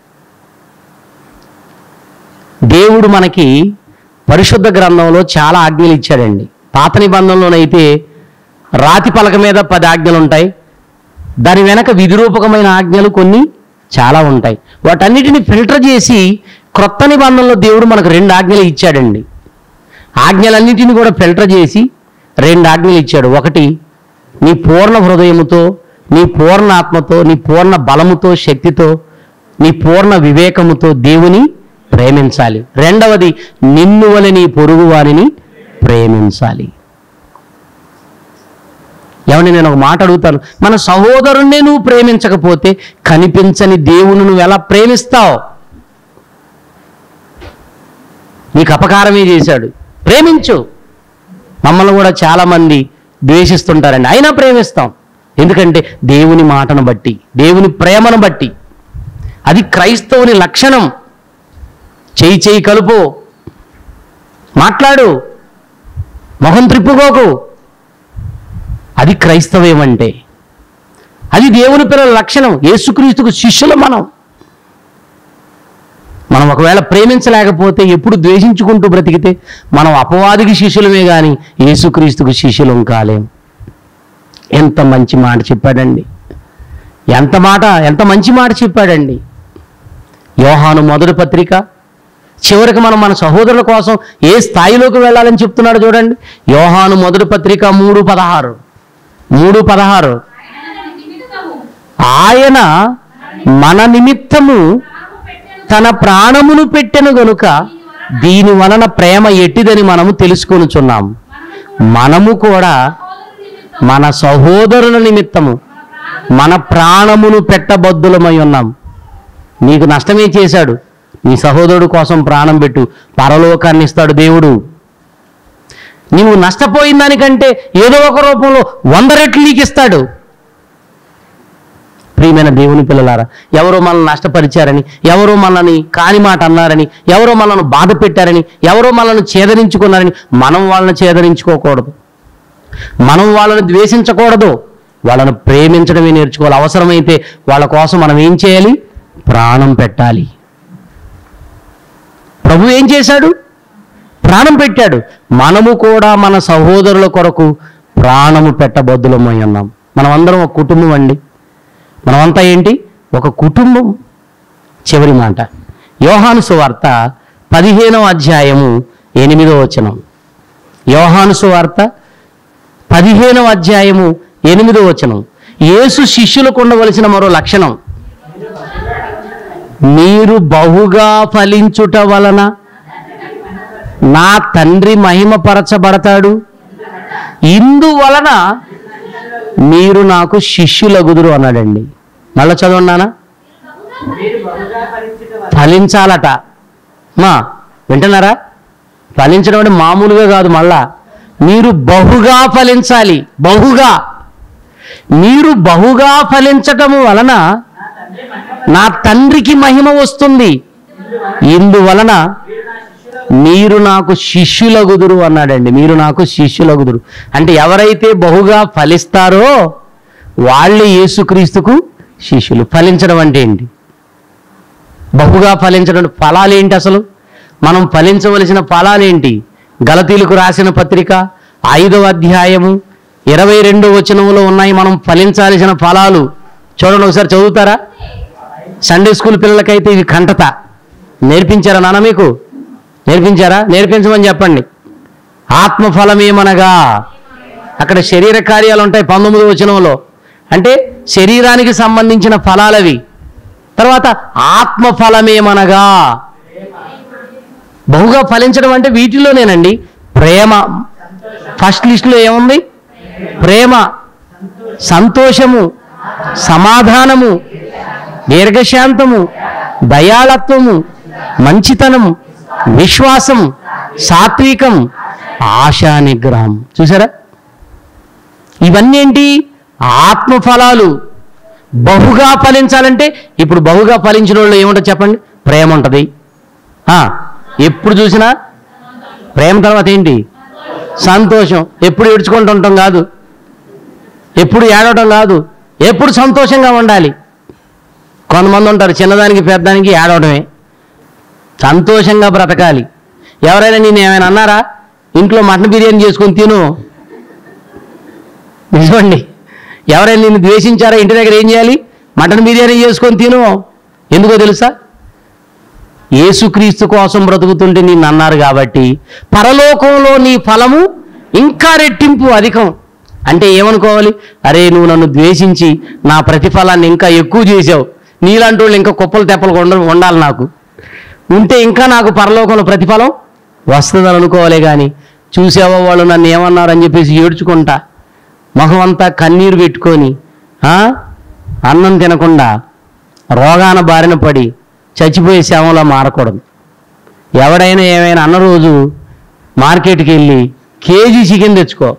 దేవుడు మనకి పరిశుద్ధ గ్రంథంలో చాలా ఆజ్ఞలు ఇచ్చాడండి. పాత నిబంధనలోనైతే రాతి పలక మీద 10 ఆజ్ఞలు ఉంటాయి, దాని వెనక విధిరూపకమైన ఆజ్ఞలు కొన్ని చాలా ఉంటాయి. వాటన్నిటిని ఫిల్టర్ చేసి క్రొత్త నిబంధనలో దేవుడు మనకు 2 ఆజ్ఞలు ఇచ్చాడండి. ఆజ్ఞలన్నిటిని కూడా ఫిల్టర్ చేసి 2 ఆజ్ఞలు ఇచ్చాడు. ఒకటి, నీ పూర్ణ హృదయముతో, నీ పూర్ణ ఆత్మతో, నీ పూర్ణ బలముతో, శక్తితో, నీ పూర్ణ వివేకముతో దేవుని ప్రేమించాలి. రెండవది, నిన్ను వలె నీ పొరుగు వారిని ప్రేమించాలి. ఏమండి, నేను ఒక మాట అడుగుతాను. మన సహోదరుణ్ణే నువ్వు ప్రేమించకపోతే కనిపించని దేవుని నువ్వు ఎలా ప్రేమిస్తావు? నీకు అపకారమే చేశాడు, ప్రేమించు. మమ్మల్ని కూడా చాలామంది ద్వేషిస్తుంటారండి, అయినా ప్రేమిస్తాం. ఎందుకంటే దేవుని మాటను బట్టి, దేవుని ప్రేమను బట్టి. అది క్రైస్తవుని లక్షణం. చేయి కలుపు, మాట్లాడు, మొహం త్రిప్పుకోకు. అది క్రైస్తవ్యం అంటే. అది దేవుని పిల్లల లక్షణం. యేసుక్రీస్తుకు శిష్యులు మనం ఒకవేళ ప్రేమించలేకపోతే, ఎప్పుడు ద్వేషించుకుంటూ బ్రతికితే మనం అపవాదికి శిష్యులమే కానీ యేసుక్రీస్తుకు శిష్యులం కాలేం. ఎంత మంచి మాట చెప్పాడండి! ఎంత మంచి మాట చెప్పాడండి! యోహాను మొదటి పత్రిక చివరికి మనం మన సహోదరుల కోసం ఏ స్థాయిలోకి వెళ్ళాలని చెప్తున్నాడు చూడండి. యోహాను మొదటి పత్రిక 3:16 ఆయన మన నిమిత్తము తన ప్రాణమును పెట్టెను గనుక దీని వలన ప్రేమ ఎట్టిదని మనము తెలుసుకొనుచున్నాం. మనము కూడా మన సహోదరుల నిమిత్తము మన ప్రాణమును పెట్టబద్దులమై ఉన్నాం. నీకు నష్టమే చేశాడు, నీ సహోదరుడు కోసం ప్రాణం పెట్టు, పరలోకాన్ని ఇస్తాడు దేవుడు. నీవు నష్టపోయిన దానికంటే ఏదో ఒక రూపంలో 100 రెట్లు నీకు ఇస్తాడు. ప్రియమైన దేవుని పిల్లలారా, ఎవరో మనల్ని నష్టపరిచారని, ఎవరో మనల్ని కాని మాట అన్నారని, ఎవరో మనల్ని బాధ పెట్టారని, ఎవరో మనల్ని ఛేదరించుకున్నారని మనం వాళ్ళని ఛేదరించుకోకూడదు, మనం వాళ్ళని ద్వేషించకూడదు, వాళ్ళని ప్రేమించడమే నేర్చుకోవాలి. అవసరమైతే వాళ్ళ కోసం మనం ఏం చేయాలి? ప్రాణం పెట్టాలి. ప్రభు ఏం చేశాడు? ప్రాణం పెట్టాడు. మనము కూడా మన సహోదరుల కొరకు ప్రాణము పెట్టబద్దులమై ఉన్నాం. మనమందరం ఒక కుటుంబం అండి. మనమంతా ఏంటి? ఒక కుటుంబం. చివరి మాట, యోహాను సువార్త 15వ అధ్యాయము 8వ వచనం. యోహాను సువార్త 15వ అధ్యాయము 8వ వచనం. యేసు శిష్యులకు ఉండవలసిన మరో లక్షణం, మీరు బహుగా ఫలించుట వలన నా తండ్రి మహిమపరచబడతాడు, ఇందువలన మీరు నాకు శిష్యులగుదురు అన్నాడండి. మళ్ళా చదవన్నానా? ఫలించాలట. వింటున్నారా? ఫలించడం అంటే మామూలుగా కాదు, మళ్ళా మీరు బహుగా ఫలించాలి. బహుగా మీరు బహుగా ఫలించటము వలన నా తండ్రికి మహిమ వస్తుంది. ఇందువలన మీరు నాకు శిష్యులగుదురు అన్నాడండి. మీరు నాకు శిష్యులగుదురు అంటే ఎవరైతే బహుగా ఫలిస్తారో వాళ్ళే యేసుక్రీస్తుకు శిష్యులు. ఫలించడం అంటే ఏంటి? బహుగా ఫలించడం ఫలాలు ఏంటి? అసలు మనం ఫలించవలసిన ఫలాలేంటి? గలతీలకు రాసిన పత్రిక 5వ అధ్యాయము 22వ వచనంలో ఉన్నాయి మనం ఫలించాల్సిన ఫలాలు. చూడండి, ఒకసారి చదువుతారా? సండే స్కూల్ పిల్లలకైతే ఇది కంటత. నేర్పించారా నాన్న? మీకు నేర్పించారా? నేర్పించమని చెప్పండి. ఆత్మఫలమేమనగా, అక్కడ శరీర కార్యాలు ఉంటాయి 19వ వచనంలో, అంటే శరీరానికి సంబంధించిన ఫలాలవి. తర్వాత ఆత్మఫలమేమనగా, బహుగా ఫలించడం అంటే వీటిలోనేనండి. ప్రేమ ఫస్ట్ లిస్టులో ఏముంది? ప్రేమ, సంతోషము, సమాధానము, దీర్ఘశాంతము, దయాళత్వము, మంచితనము, విశ్వాసం, సాత్వికం, ఆశా నిగ్రహం. చూసారా? ఇవన్నీ ఏంటి? ఆత్మఫలాలు. బహుగా ఫలించాలంటే ఇప్పుడు బహుగా ఫలించిన వాళ్ళు ఏముంటుంది చెప్పండి? ప్రేమ ఉంటుంది. ఎప్పుడు చూసినా ప్రేమ. తర్వాత ఏంటి? సంతోషం. ఎప్పుడు ఏడ్చుకుంటూ ఉంటాం కాదు, ఎప్పుడు ఏడవటం కాదు, ఎప్పుడు సంతోషంగా ఉండాలి. కొంతమంది ఉంటారు చిన్నదానికి పెద్దదానికి ఏడవడమే. సంతోషంగా బ్రతకాలి. ఎవరైనా నేను ఏమైనా అన్నారా? ఇంట్లో మటన్ బిర్యానీ చేసుకొని తిను. నిజమండి. ఎవరైనా నిన్ను ద్వేషించారా? ఇంటి దగ్గర ఏం చేయాలి? మటన్ బిర్యానీ చేసుకొని తిను. ఎందుకో తెలుసా? యేసుక్రీస్తు కోసం బ్రతుకుతుంటే నిన్ను అన్నారు కాబట్టి పరలోకంలో నీ ఫలము ఇంకా రెట్టింపు అధికం. అంటే ఏమనుకోవాలి? అరే నువ్వు నన్ను ద్వేషించి నా ప్రతిఫలాన్ని ఇంకా ఎక్కువ చేసావు, నీలాంటి వాళ్ళు ఇంకా కుప్పలు తెప్పలు ఉండాలి, నాకు ఉంటే ఇంకా నాకు పరలోకంలో ప్రతిఫలం వస్తుందని అనుకోవాలి. కానీ చూసావో వాళ్ళు నన్ను ఏమన్నారని చెప్పేసి ఏడ్చుకుంటా మొహం అంతా కన్నీరు పెట్టుకొని అన్నం తినకుండా రోగాన బారిన పడి చచ్చిపోయే శవంలా మారకూడదు. ఎవడైనా ఏమైనా అన్న రోజు మార్కెట్కి వెళ్ళి కేజీ చికెన్ తెచ్చుకో,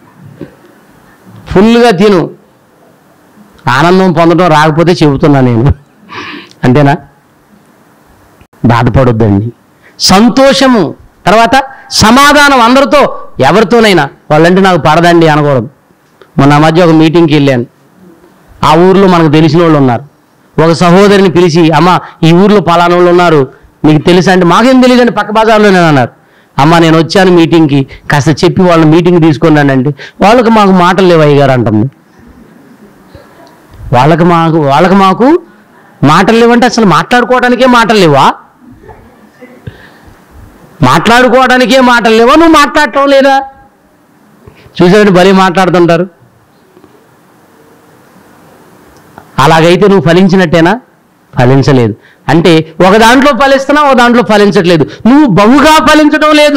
ఫుల్గా తిను. ఆనందం పొందడం రాకపోతే చెబుతున్నా నేను, అంతేనా? బాధపడొద్దండి. సంతోషము, తర్వాత సమాధానం. అందరితో, ఎవరితోనైనా వాళ్ళంటే నాకు పడదండి అనకూడదు. మొన్న మధ్య ఒక మీటింగ్కి వెళ్ళాను. ఆ ఊర్లో మనకు తెలిసిన వాళ్ళు ఉన్నారు. ఒక సహోదరిని పిలిచి, అమ్మ ఈ ఊర్లో పలానా వాళ్ళు ఉన్నారు, మీకు తెలుసా అంటే మాకేం తెలియదండి, పక్క బజార్లోనే అన్నారు. అమ్మ నేను వచ్చాను మీటింగ్కి, కాస్త చెప్పి వాళ్ళ మీటింగ్ తీసుకున్నానండి. వాళ్ళకి మాకు మాటలు లేవు అయ్యగారు అంటుంది. వాళ్ళకి మాకు మాటలు లేవంటే అసలు మాట్లాడుకోవడానికే మాటలు లేవా? మాట్లాడుకోవడానికే మాటలు లేవా? నువ్వు మాట్లాడటం లేదా? చూసారండి, భలే మాట్లాడుతుంటారు. అలాగైతే నువ్వు ఫలించినట్టేనా? ఫలించలేదు. అంటే ఒక దాంట్లో ఫలిస్తున్నావు, ఒక దాంట్లో ఫలించట్లేదు. నువ్వు బహుగా ఫలించడం లేదు.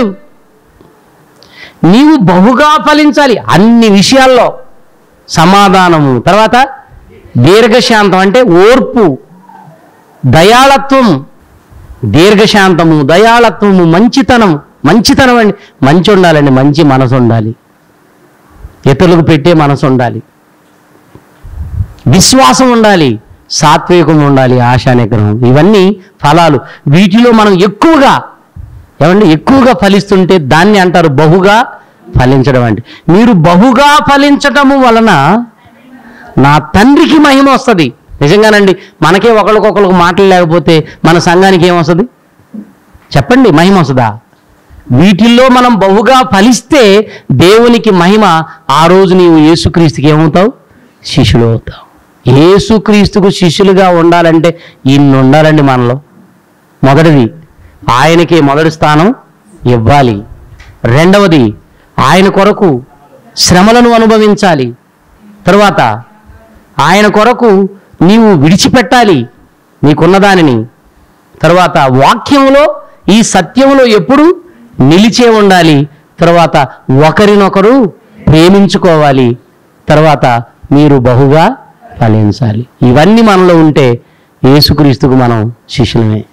నీవు బహుగా ఫలించాలి అన్ని విషయాల్లో. సమాధానము, తర్వాత దీర్ఘశాంతం అంటే ఓర్పు, దయాళత్వం, దీర్ఘశాంతము, దయాళత్వము, మంచితనం. మంచితనం అండి, మంచి ఉండాలండి, మంచి మనసు ఉండాలి, ఇతరులకు పెట్టే మనసు ఉండాలి, విశ్వాసం ఉండాలి, సాత్వికం ఉండాలి, ఆశా నిగ్రహం. ఇవన్నీ ఫలాలు. వీటిలో మనం ఎక్కువగా ఫలిస్తుంటే దాన్ని అంటారు బహుగా ఫలించడం. అంటే మీరు బహుగా ఫలించటము వలన నా తండ్రికి మహిమ వస్తుంది. నిజంగానండి, మనకే ఒకరికొకరికి మాటలు లేకపోతే మన సంఘానికి ఏమొస్తుంది చెప్పండి? మహిమ వస్తుందా? వీటిల్లో మనం బహుగా ఫలిస్తే దేవునికి మహిమ. ఆ రోజు నీవు యేసుక్రీస్తుకి ఏమవుతావు? శిష్యులు అవుతావు. యేసుక్రీస్తుకు శిష్యులుగా ఉండాలంటే ఇన్ని ఉండాలండి మనలో. మొదటిది, ఆయనకి మొదటి స్థానం ఇవ్వాలి. రెండవది, ఆయన కొరకు శ్రమలను అనుభవించాలి. తరువాత ఆయన కొరకు నీవు విడిచిపెట్టాలి నీకున్న దానిని. తర్వాత వాక్యంలో, ఈ సత్యంలో ఎప్పుడు నిలిచే ఉండాలి. తర్వాత ఒకరినొకరు ప్రేమించుకోవాలి. తర్వాత మీరు బహుగా ఫలించాలి. ఇవన్నీ మనలో ఉంటే యేసుక్రీస్తుకు మనం శిష్యులమే.